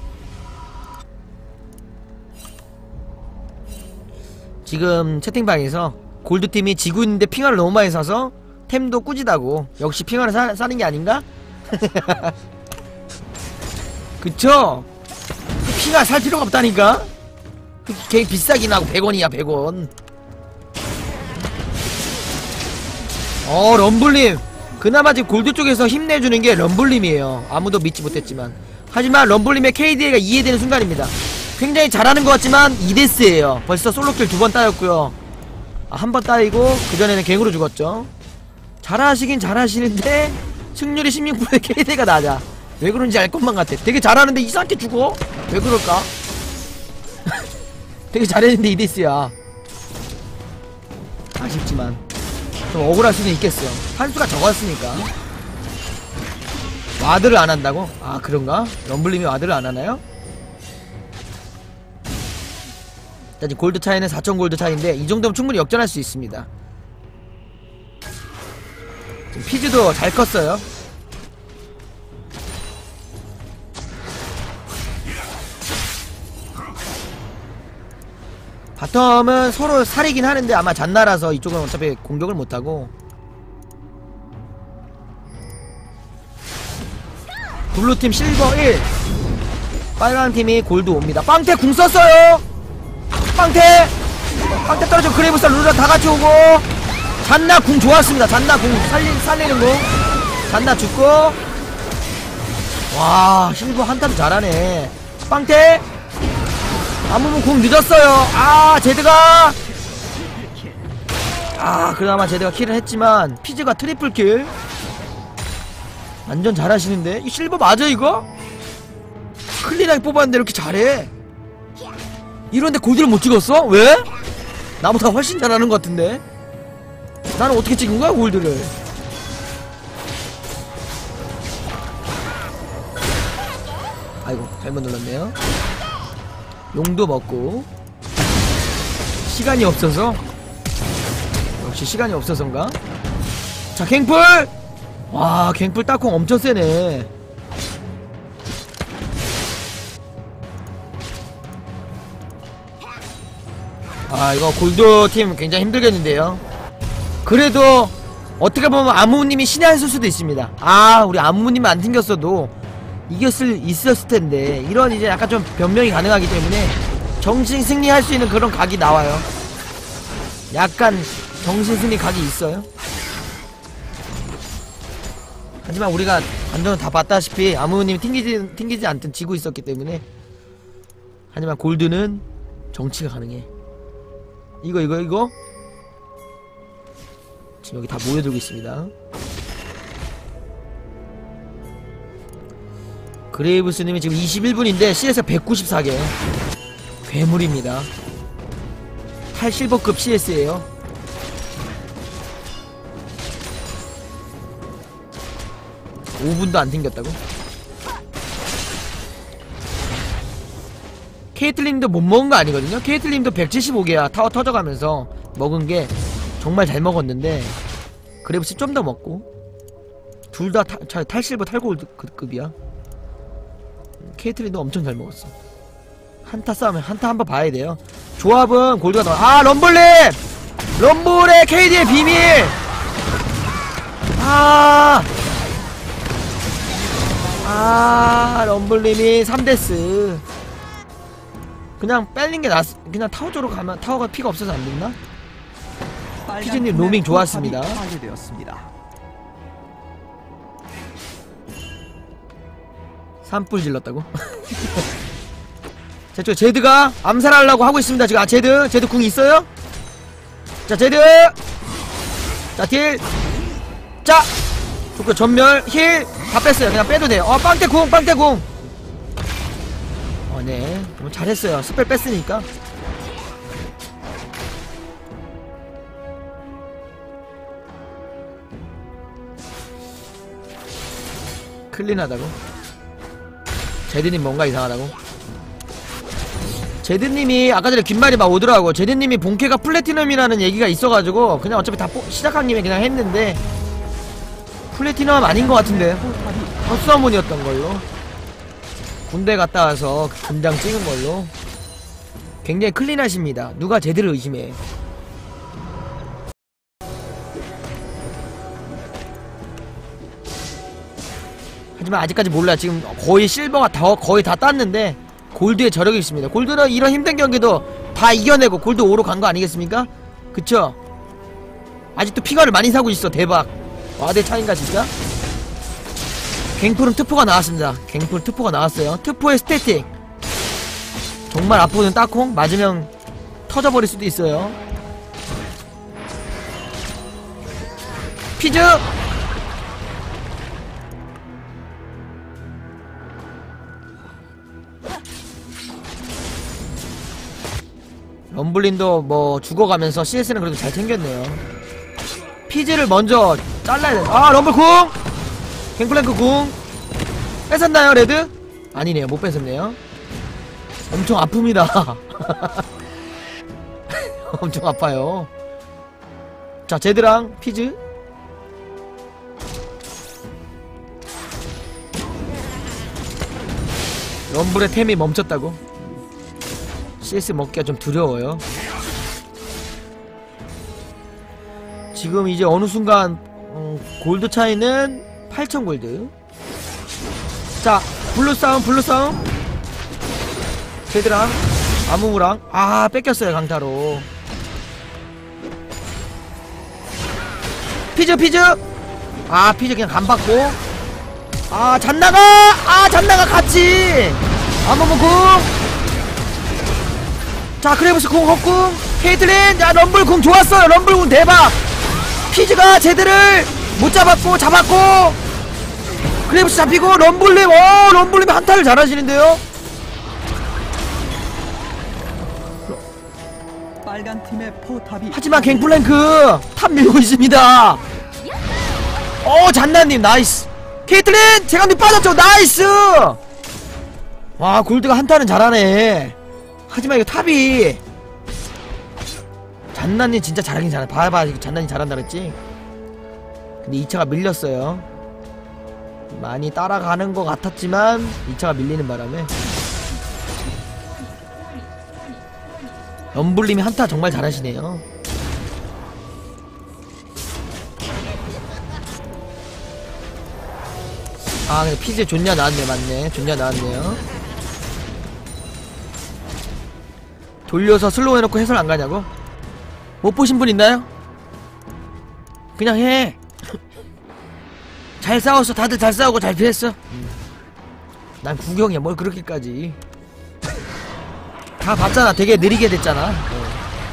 지금 채팅방에서 골드팀이 지고 있는데 핑화를 너무 많이 사서 템도 꾸지다고. 역시 핑화를 사, 사는 게 아닌가? 그쵸? 핑화 살 필요가 없다니까? 걔 비싸긴 하고 백 원이야 백 원. 어, 럼블님 그나마 지금 골드 쪽에서 힘내주는 게 럼블님이에요. 아무도 믿지 못했지만. 하지만 럼블님의 케이디에이가 이해되는 순간입니다. 굉장히 잘하는 것 같지만 이 데스예요 벌써 솔로킬 두 번 따였고요. 아, 한 번 따이고 그전에는 갱으로 죽었죠. 잘하시긴 잘하시는데 승률이 십육 퍼센트 케이디에이가 낮아. 왜 그런지 알 것만 같아. 되게 잘하는데 이상하게 죽어. 왜 그럴까? 되게 잘했는데 이 데스야. 아쉽지만 좀 억울할 수는 있겠어. 한수가 적었으니까. 와드를 안 한다고? 아, 그런가? 럼블님이 와드를 안 하나요? 자, 지금 골드 차이는 사천 골드 차이인데 이 정도면 충분히 역전할 수 있습니다. 지금 피즈도 잘 컸어요. 바텀은 서로 살이긴 하는데 아마 잔나라서 이쪽은 어차피 공격을 못하고. 블루팀 실버 일, 빨간팀이 골드 오입니다. 빵태 궁 썼어요. 빵태 빵태 떨어지고 그레이브스 루라 다같이 오고. 잔나 궁 좋았습니다. 잔나 궁 살리, 살리는 궁. 잔나 죽고. 와, 실버 한타도 잘하네. 빵태 아무무 궁 늦었어요. 아, 제드가 아 그나마 제드가 킬을 했지만 피즈가 트리플 킬. 완전 잘하시는데. 이 실버 맞아 이거? 클린하게 뽑았는데 이렇게 잘해. 이런데 골드를 못 찍었어? 왜? 나보다 훨씬 잘하는 것 같은데. 나는 어떻게 찍은 거야 골드를? 아이고 잘못 눌렀네요. 용도 먹고. 시간이 없어서. 역시 시간이 없어서인가? 자, 갱플! 와, 갱플 딱콩 엄청 세네. 아, 이거 골드팀 굉장히 힘들겠는데요. 그래도 어떻게 보면 아무님이 신의 한 수일 수도 있습니다. 아, 우리 아무님이 안 튕겼어도 이겼을 있었을 텐데. 이런 이제 약간 좀 변명이 가능하기 때문에 정신 승리할 수 있는 그런 각이 나와요. 약간 정신 승리 각이 있어요. 하지만 우리가 완전 다 봤다시피 아무님이 튕기지, 튕기지 않든 지고 있었기 때문에. 하지만 골드는 정치가 가능해. 이거 이거 이거 지금 여기 다 모여들고 있습니다. 그레이브스님이 지금 이십일 분인데 씨에스가 백구십사 개 괴물입니다. 팔 실버급 씨에스에요 오 분도 안 튕겼다고? 케이틀린도 못 먹은 거 아니거든요? 케이틀린도 백칠십오 개야 타워 터져가면서 먹은 게 정말 잘 먹었는데 그레이브스 좀 더 먹고 둘 다 탈실버 탈골드급이야. 케이틀린도 엄청 잘 먹었어. 한타 싸우면 한타 한번 봐야 돼요. 조합은 골드가 더. 아 럼블님! 럼블의 케이디의 비밀! 아! 아 럼블님이 삼 데스 그냥 뺄린게 낫.. 그냥 타워 쪽으로 가면 타워가 피가 없어서 안됐나? 피즈님 로밍 좋았습니다. 산불 질렀다고? 자, 저 제드가 암살하려고 하고 있습니다. 지금 아 제드 제드 궁 있어요? 자 제드 자 딜 자 좋고 전멸 힐 다 뺐어요. 그냥 빼도 돼요. 어 빵태궁 빵태궁 어네 잘했어요. 스펠 뺐으니까. 클린하다고? 제드님 뭔가 이상하다고? 제드님이 아까 전에 귓말이 막 오더라고. 제드님이 본캐가 플래티넘이라는 얘기가 있어가지고 그냥 어차피 다 뽀, 시작한 김에 그냥 했는데 플래티넘 아닌 것 같은데 헛수화문이었던 걸로. 군대 갔다 와서 군장 찍은 걸로. 굉장히 클린하십니다. 누가 제드를 의심해. 하지만 아직까지 몰라요. 지금 거의 실버가 다, 거의 다 땄는데 골드에 저력이 있습니다. 골드는 이런 힘든 경기도 다 이겨내고 골드 오로 간 거 아니겠습니까? 그쵸? 아직도 피가를 많이 사고 있어. 대박. 와대 차인가 진짜? 갱플은 트포가 나왔습니다. 갱플 트포가 나왔어요. 트포의 스태틱 정말 아프거든. 딱콩 맞으면 터져버릴 수도 있어요. 피즈 럼블린도 뭐 죽어가면서 씨에스는 그래도 잘 챙겼네요. 피즈를 먼저 잘라야 돼. 아 럼블 궁! 갱플랭크 궁! 뺏었나요 레드? 아니네요 못 뺏었네요. 엄청 아픕니다. 엄청 아파요. 자 제드랑 피즈 럼블의 템이 멈췄다고? 씨에스 먹기가 좀 두려워요. 지금 이제 어느 순간 음, 골드 차이는 팔천 골드. 자 블루 싸움 블루 싸움 제드랑 아무무랑 아 뺏겼어요 강타로. 피즈 피즈 아 피즈 그냥 간받고 아 잔나가 아 잔나가 같이 아무무 궁. 자 그레이브스 궁 헛궁 케이틀린 야 럼블 궁 좋았어요. 럼블 궁 대박. 피즈가 제드를 못 잡았고 잡았고 그레이브스 잡히고 럼블님 어 럼블님 한타를 잘하시는데요. 빨간 팀의 포탑이 하지만 갱플랭크 탑 밀고 있습니다. 어 잔나님 나이스. 케이틀린 제감이 빠졌죠. 나이스. 와 골드가 한타는 잘하네. 하지만 이거 탑이 잔나님 진짜 잘하긴 잘해. 봐봐 잔나님 잘한다 그랬지. 근데 이 차가 밀렸어요. 많이 따라가는 것 같았지만 이 차가 밀리는 바람에 럼블님이 한타 정말 잘하시네요. 아 근데 피즈 존냐 나왔네. 맞네 존냐 나왔네요. 돌려서 슬로우 해놓고 해설 안 가냐고? 못 보신 분 있나요? 그냥 해. 잘 싸웠어. 다들 잘 싸우고 잘 피했어. 음. 난 구경이야. 뭘 그렇게까지. 다 봤잖아. 되게 느리게 됐잖아. 어.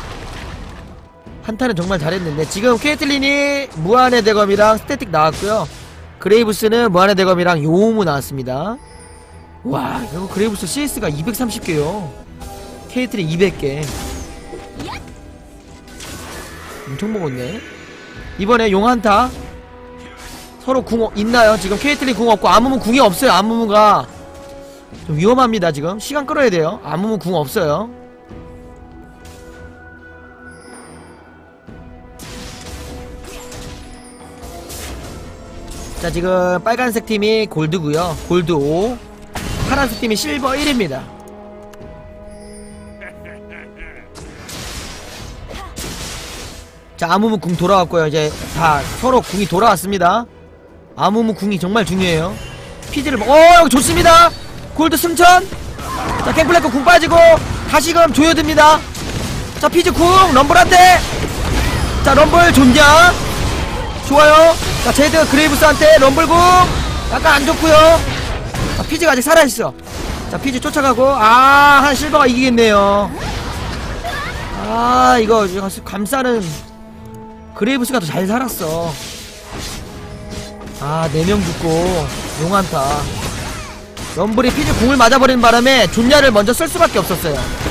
한타는 정말 잘했는데 지금 케이틀린이 무한의 대검이랑 스태틱 나왔고요. 그레이브스는 무한의 대검이랑 요우무 나왔습니다. 와, 이거 그레이브스 씨에스가 이백삼십 개요. 케이틀린 이백 개. 엄청 먹었네. 이번에 용한타 서로 궁 있나요? 지금 케이틀린 궁 없고 아무무 궁이 없어요. 아무무가 좀 위험합니다. 지금 시간 끌어야 돼요. 아무무 궁 없어요. 자, 지금 빨간색 팀이 골드고요. 골드 오. 파란색 팀이 실버 일입니다. 자, 아무무 궁 돌아왔고요. 이제 다 서로 궁이 돌아왔습니다. 아무무 궁이 정말 중요해요. 피지를 먹... 어, 여기 좋습니다. 골드 승천. 자, 갱플랭크 궁 빠지고 다시금 조여듭니다. 자, 피지 궁 럼블한테. 자, 럼블 좋냐? 좋아요. 자, 제드 그레이브스한테 럼블 궁 약간 안 좋고요. 자, 피지가 아직 살아있어. 자, 피지 쫓아가고. 아, 한 실버가 이기겠네요. 아, 이거, 이거 감싸는 그레이브스가 더 잘 살았어. 아, 네 명 죽고 용한타. 럼블이 피지 궁을 맞아버리는 바람에 존야를 먼저 쓸 수밖에 없었어요.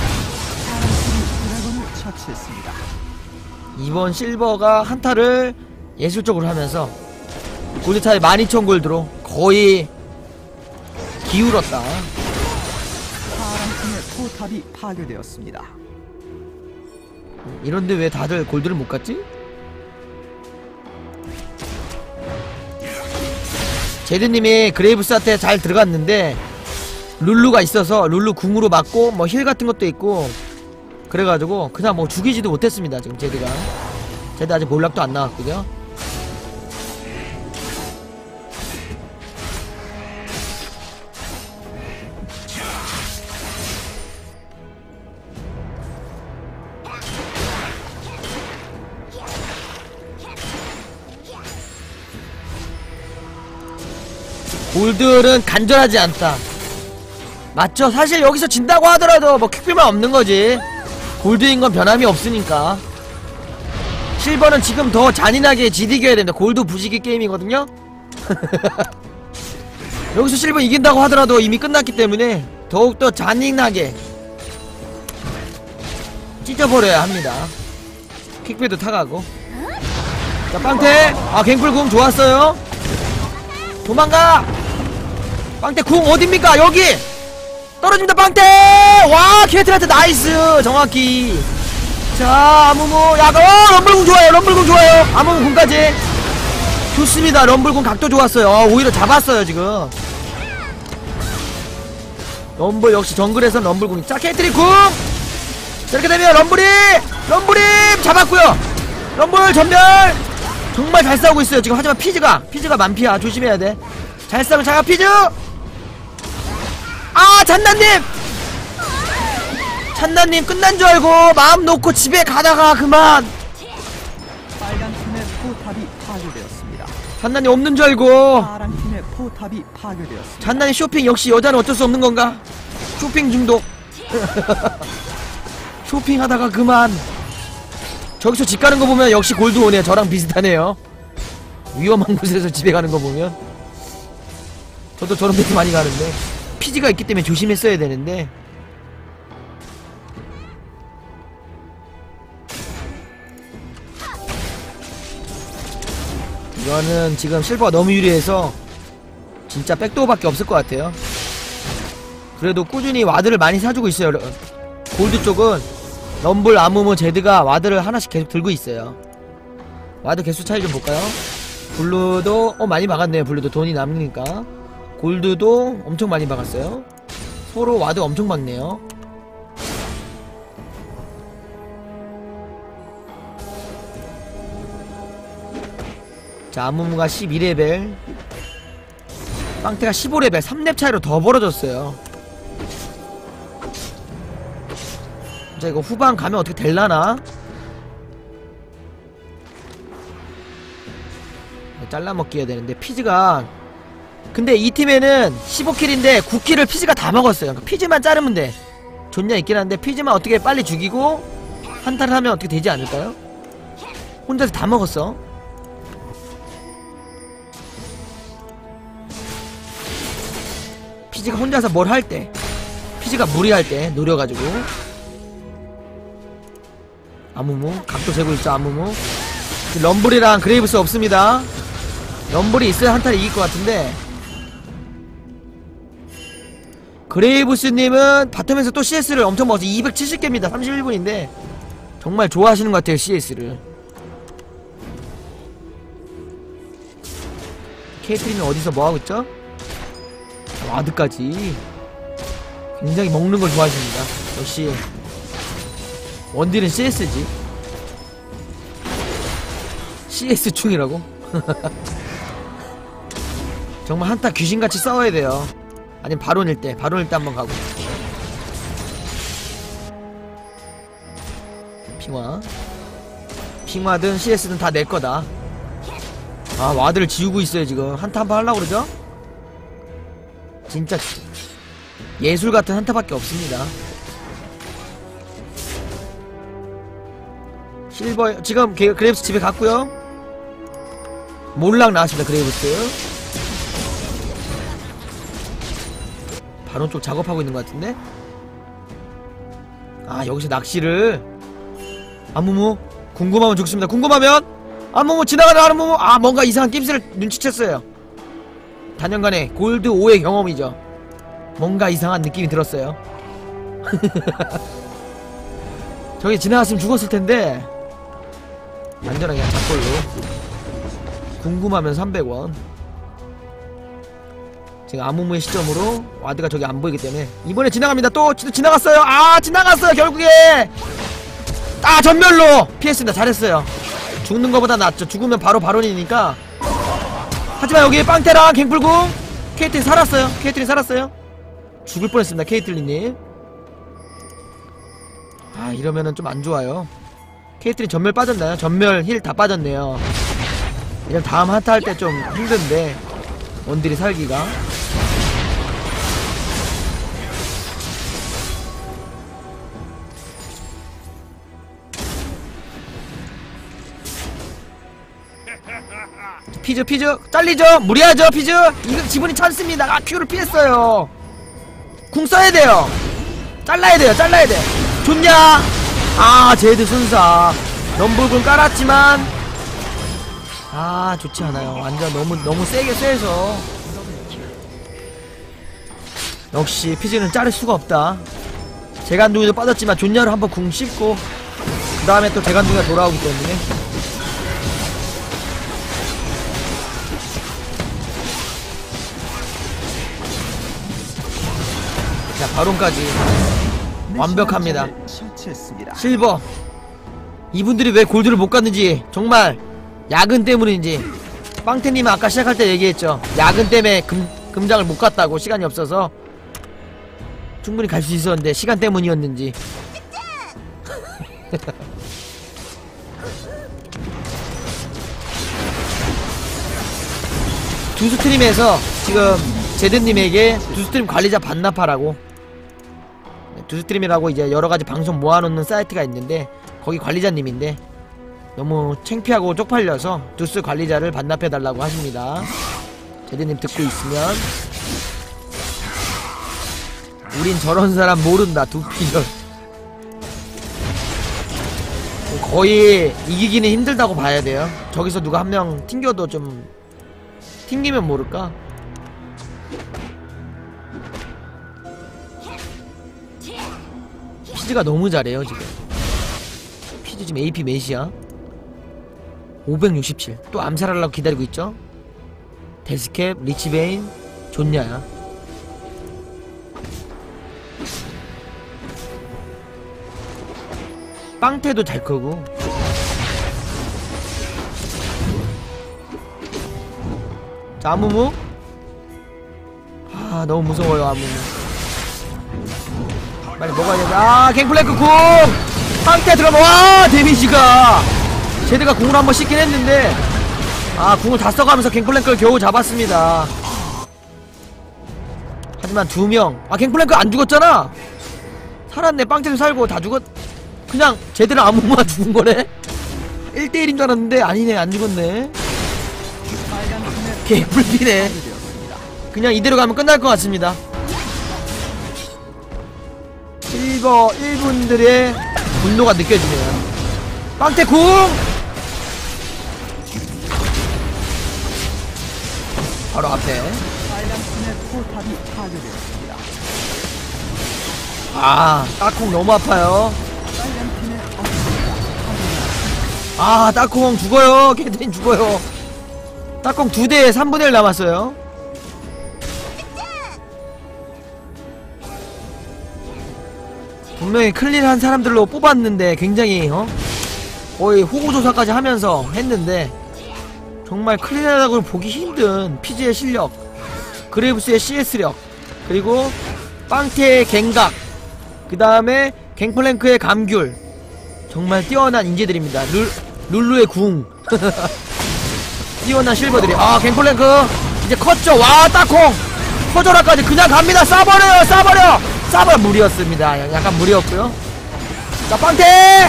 드래곤을 처치했습니다. 이번 실버가 한타를 예술적으로 하면서 골드차이 만 이천 골드로 거의 기울었다. 파란팀의 포탑이 파괴되었습니다. 이런데 왜 다들 골드를 못 갔지? 제드님이 그레이브스한테 잘 들어갔는데 룰루가 있어서 룰루 궁으로 맞고 뭐 힐 같은 것도 있고 그래가지고 그냥 뭐 죽이지도 못했습니다. 지금 제드가. 제드 아직 몰락도 안 나왔거든요. 골들은 간절하지 않다. 맞죠? 사실 여기서 진다고 하더라도 뭐 퀵비만 없는거지. 골드인 건 변함이 없으니까. 실버는 지금 더 잔인하게 지디겨야 된다. 골드 부시기 게임이거든요. 여기서 실버 이긴다고 하더라도 이미 끝났기 때문에 더욱더 잔인하게 찢어버려야 합니다. 퀵비도 타가고. 자, 빵태. 아, 갱플궁 좋았어요. 도망가. 빵태 궁 어딥니까? 여기 떨어집니다. 빵태. 와, 케이틀한테 나이스. 정확히. 자, 아무무. 야, 어, 럼블궁 좋아요. 럼블궁 좋아요. 아무무 궁까지 좋습니다. 럼블궁 각도 좋았어요. 어, 오히려 잡았어요 지금. 럼블 역시 정글에선 럼블궁이. 자, 케이틀이 궁. 이렇게 되면 럼블이 럼블이 잡았고요. 럼블 전멸. 정말 잘 싸우고 있어요 지금. 하지만 피즈가 피즈가 만피야. 조심해야 돼. 잘 싸우면. 자, 피즈. 아, 잔나님! 잔나님 끝난 줄 알고 마음 놓고 집에 가다가 그만. 빨간팀의 포탑이 파괴되었습니다. 잔나님 없는 줄 알고. 파란팀의 포탑이 파괴되었습니다. 잔나님 쇼핑. 역시 여자는 어쩔 수 없는 건가? 쇼핑 중독. 쇼핑하다가 그만. 저기서 집 가는 거 보면 역시 골드오네요. 저랑 비슷하네요. 위험한 곳에서 집에 가는 거 보면. 저도 저런 데도 많이 가는데 피지가 있기 때문에 조심했어야 되는데. 이거는 지금 실버가 너무 유리해서 진짜 백도어밖에 없을 것 같아요. 그래도 꾸준히 와드를 많이 사주고 있어요. 골드 쪽은 럼블, 아무무, 제드가 와드를 하나씩 계속 들고 있어요. 와드 개수 차이 좀 볼까요? 블루도 어 많이 막았네요. 블루도 돈이 남으니까. 골드도 엄청 많이 박았어요. 서로 와드 엄청 박네요. 자, 아무무가 십이 레벨, 빵태가 십오 레벨, 삼 렙 차이로 더 벌어졌어요. 자 이거 후반 가면 어떻게 될라나? 잘라먹기 해야 되는데 피즈가 근데 이 팀에는 십오 킬인데 구 킬을 피즈가 다 먹었어요. 그러니까 피즈만 자르면 돼. 존냐 있긴 한데 피즈만 어떻게 빨리 죽이고 한타를 하면 어떻게 되지 않을까요? 혼자서 다 먹었어. 피즈가 혼자서 뭘 할 때, 피즈가 무리할 때 노려가지고. 아무무 각도 재고 있죠. 아무무 럼블이랑 그레이브스 없습니다. 럼블이 있어야 한타를 이길 것 같은데 그레이브스님은 바텀에서 또 씨에스를 엄청 먹어서 이백칠십 개입니다 삼십일 분인데 정말 좋아하시는 것 같아요 씨에스를. 케이트린은 어디서 뭐하고 있죠? 와드까지 굉장히 먹는 걸 좋아하십니다. 역시 원딜은 씨에스지. 씨에스 충이라고? 정말 한타 귀신같이 싸워야 돼요. 아니면 바론일 때 바론일 때 한번 가고. 핑화 핑화든 씨에스든 다 내거다. 아 와드를 지우고 있어요 지금. 한타 한번 하려고 그러죠? 진짜 예술같은 한타밖에 없습니다. 실버 지금 그레이브스 집에 갔고요. 몰락 나왔습니다 그레이브스. 바론 쪽 작업하고 있는 것 같은데? 아 여기서 낚시를. 아무무 궁금하면 죽습니다. 궁금하면 아무무 지나가는 아무무. 아 뭔가 이상한 낌새를 눈치챘어요. 단연간의 골드 오의 경험이죠. 뭔가 이상한 느낌이 들었어요. 저기 지나갔으면 죽었을텐데 안전하게 그냥 잡골로. 궁금하면 삼백 원. 지금 아무무의 시점으로 와드가 저기 안 보이기 때문에 이번에 지나갑니다. 또 지나갔어요. 아 지나갔어요 결국에. 아 전멸로 피했습니다. 잘했어요. 죽는 거보다 낫죠. 죽으면 바로 바론이니까. 하지만 여기 빵테랑 갱플궁. 케이틀린 살았어요. 케이틀린 살았어요. 죽을 뻔했습니다 케이틀린님. 아 이러면은 좀 안좋아요. 케이틀린 전멸 빠졌나요? 전멸 힐 다 빠졌네요. 이런 다음 한타 할 때 좀 힘든데 원딜이 살기가. 피즈 피즈 잘리죠? 무리하죠 피즈? 이거 지분이 찬스입니다. 아 큐를 피했어요. 궁 써야 돼요. 잘라야 돼요. 잘라야 돼. 좋냐? 아 제드 순사 럼블군 깔았지만 아 좋지 않아요. 완전 너무 너무 세게 쎄서. 역시 피즈는 자를 수가 없다. 재간둥이도 빠졌지만 존냐로 한번 궁 씹고 그 다음에 또 재간둥이가 돌아오기 때문에. 자 바론까지 완벽합니다. 실버 이분들이 왜 골드를 못 갔는지 정말 야근 때문인지. 빵태님은 아까 시작할 때 얘기했죠. 야근 때문에 금, 금장을 못 갔다고. 시간이 없어서. 충분히 갈 수 있었는데 시간 때문이었는지. 두 스트림에서 지금 제드님에게 두 스트림 관리자 반납하라고. 두 스트림이라고 이제 여러가지 방송 모아놓는 사이트가 있는데 거기 관리자님인데 너무 창피하고 쪽팔려서 두스 관리자를 반납해달라고 하십니다. 제드님 듣고 있으면. 우린 저런 사람 모른다. 두피전 거의 이기기는 힘들다고 봐야 돼요. 저기서 누가 한 명 튕겨도 좀 튕기면 모를까. 피즈가 너무 잘해요 지금. 피즈 지금 에이피 몇이야? 오백육십칠. 또 암살하려고 기다리고 있죠. 데스캡, 리치베인, 존냐야. 빵태도 잘 크고. 자 아무무. 아 너무 무서워요 아무무. 빨리 먹어야 된다. 아 갱플랭크 궁 빵태 들어가. 와 데미지가 제드가 궁을 한번 씻긴 했는데 아 궁을 다 써가면서 갱플랭크를 겨우 잡았습니다. 하지만 두명 아 갱플랭크 안 죽었잖아. 살았네. 빵태도 살고 다 죽었. 그냥 제대로 아무나 죽은 거네. 일 대 일인 줄 알았는데 아니네. 안 죽었네. 빨간 팀의 개뿔피네. 파괴되었습니다. 그냥 이대로 가면 끝날 것 같습니다. 실버 일 분들의 분노가 느껴지네요. 빵태 궁! 바로 앞에. 빨간 팀의 포탑이 파괴되었습니다. 아, 딱콩 너무 아파요. 빨간 팀의 업그레이드가 파괴되었습니다. 아, 딱콩 죽어요. 캐트린 죽어요. 딱콩 두 대에 삼분의 일 남았어요. 분명히 클린한 사람들로 뽑았는데 굉장히 어? 거의 호구조사까지 하면서 했는데 정말 클린하다고 보기 힘든 피지의 실력, 그레이브스의 씨에스력, 그리고 빵태의 갱각, 그 다음에 갱플랭크의 감귤, 정말 뛰어난 인재들입니다. 룰, 룰루의 궁 뛰어난 실버들이. 아 갱플랭크 이제 컸죠. 와 딱콩 커져라까지 그냥 갑니다. 쏴버려요 쏴버려 쏴버려. 무리였습니다. 약간 무리였고요. 자 빵태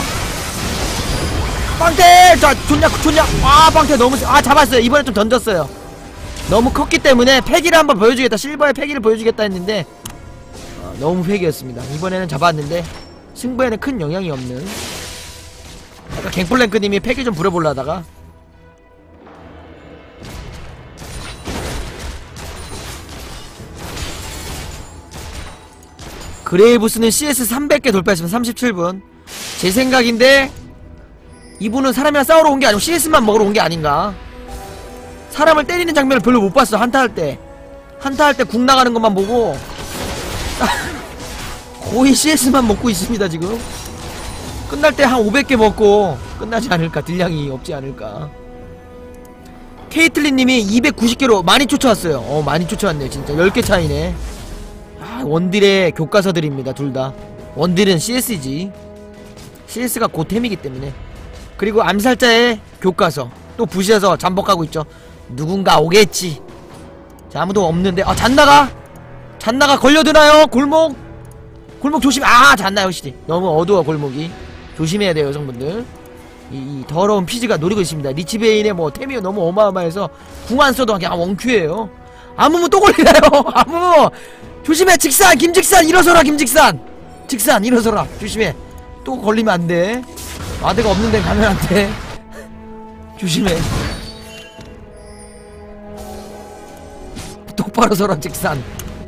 빵태 자 좋냐 좋냐. 아 빵태 너무 세. 아 잡았어요. 이번에 좀 던졌어요. 너무 컸기 때문에 패기를 한번 보여주겠다. 실버의 패기를 보여주겠다 했는데 어, 너무 패기였습니다. 이번에는 잡았는데 승부에는 큰 영향이 없는. 아까 갱플랭크님이 패기 좀 부려보려다가 그레이브스는 씨에스 삼백 개 돌파했으면 삼십칠 분. 제 생각인데 이분은 사람이랑 싸우러 온 게 아니고 씨에스만 먹으러 온 게 아닌가. 사람을 때리는 장면을 별로 못 봤어. 한타 할 때 한타 할 때 궁 나가는 것만 보고 거의 씨에스만 먹고 있습니다. 지금 끝날 때 한 오백 개 먹고 끝나지 않을까. 딜량이 없지 않을까. 케이틀린님이 이백구십 개로 많이 쫓아왔어요. 어 많이 쫓아왔네. 진짜 열 개 차이네. 아, 원딜의 교과서들입니다. 둘다 원딜은 씨에스지. 씨에스가 고템이기 때문에. 그리고 암살자의 교과서 또 부시에서 잠복하고 있죠. 누군가 오겠지. 자 아무도 없는데 아 잔나가 잔나가 걸려드나요? 골목 골목 조심. 아 잔나 역시 너무 어두워. 골목이 조심해야 돼요 여성분들. 이, 이 더러운 피지가 노리고 있습니다. 리치베인의 뭐 템이 너무 어마어마해서 궁 안 써도 그냥 원큐예요. 아무무 또 걸리나요? 아무무 조심해. 직산 김직산 일어서라. 김직산 직산 일어서라. 조심해. 또 걸리면 안돼. 와드가 없는데 가면 안돼. 조심해. 똑바로 서라. 직산.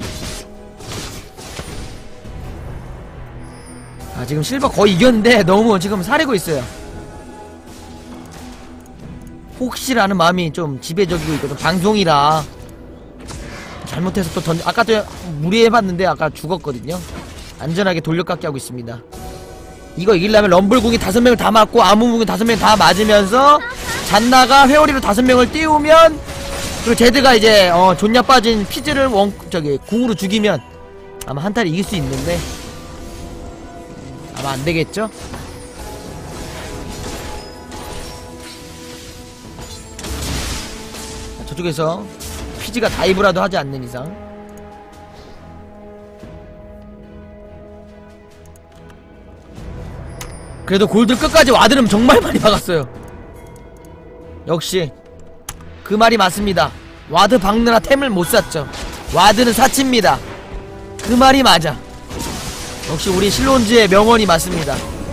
아 지금 실버 거의 이겼는데 너무 지금 사리고 있어요. 혹시라는 마음이 좀 지배적이고 있거든. 방송이라 잘못해서 또 던 아까도 무리해봤는데 아까 죽었거든요. 안전하게 돌려깎기 하고 있습니다. 이거 이기려면 럼블궁이 다섯 명을 다 맞고 아무궁이 다섯 명 다 맞으면서 잔나가 회오리로 다섯 명을 띄우면, 그리고 제드가 이제 어 존냐 빠진 피즈를 원 저기 궁으로 죽이면 아마 한타를 이길 수 있는데 아마 안 되겠죠? 자, 저쪽에서 피지가 다이브라도 하지 않는 이상. 그래도 골드 끝까지 와드는 정말 많이 박았어요. 역시 그 말이 맞습니다. 와드 박느라 템을 못 샀죠. 와드는 사치입니다. 그 말이 맞아. 역시 우리 실론즈의 명언이 맞습니다.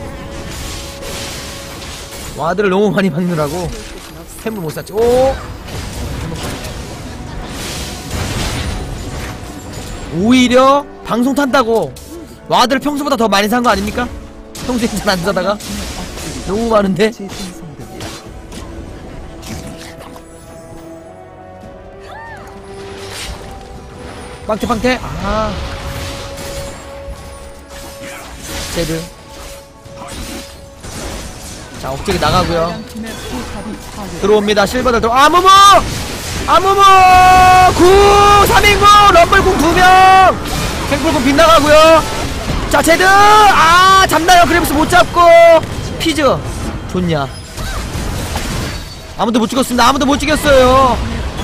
와드를 너무 많이 박느라고 템을 못 샀죠. 오! 오히려 방송 탄다고 와드를 평소보다 더 많이 산 거 아닙니까? 평소에 잘 안 사다가 너무 많은데? 재생성됩니다. 빵태 빵태. 아 제드. 자 억제기 나가고요. 빨간 팀의 포탑이 파괴. 들어옵니다. 실버들 들어. 아무무! 아무무! 구! 삼 인구! 럼블궁 두 명! 탱플궁 빗나가고요. 자 제드 아 잡나요? 그래브스 못 잡고 피즈 좋냐. 아무도 못 죽였습니다. 아무도 못 죽였어요.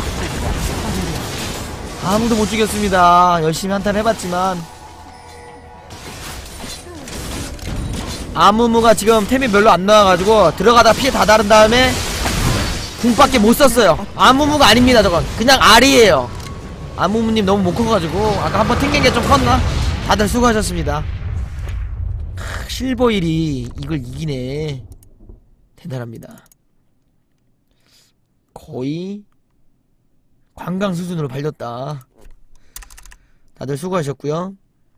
아무도 못 죽였습니다. 열심히 한탄 해봤지만 아무무가 지금 템이 별로 안 나와가지고 들어가다 피해 다 다른 다음에 궁밖에 못 썼어요. 아무무가 아닙니다. 저건 그냥 알이에요. 아무무님 너무 못 커가지고 아까 한번 튕긴 게 좀 컸나? 다들 수고하셨습니다. 크, 실버 일이 이걸 이기네. 대단합니다. 거의 관광 수준으로 발렸다. 다들 수고하셨고요.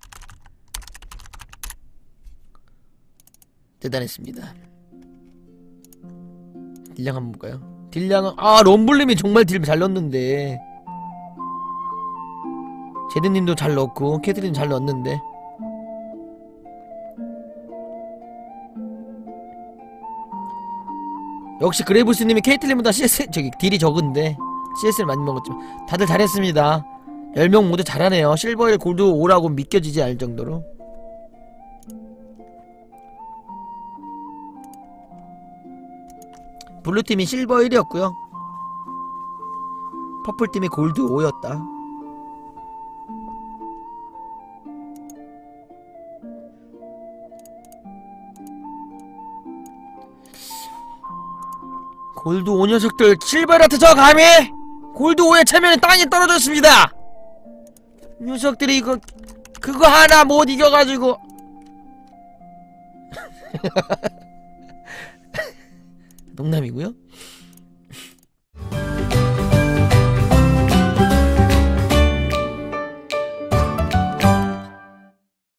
대단했습니다. 딜량 한번 볼까요? 딜량은 아 럼블님이 정말 딜 잘 넣었는데 제드님도 잘 넣었고 캐트린 잘 넣었는데 역시 그레이브스님이 케이틀린보다 씨에스 저기 딜이 적은데 씨에스를 많이 먹었지만 다들 잘했습니다. 열 명 모두 잘하네요. 실버일 골드 오라고 믿겨지지 않을 정도로. 블루팀이 실버 일이었고요 퍼플팀이 골드 오였다. 골드 오 녀석들 실버라트 저 감히 골드 오의 체면에 땅이 떨어졌습니다. 녀석들이 이거 그거 하나 못 이겨가지고 농담이고요.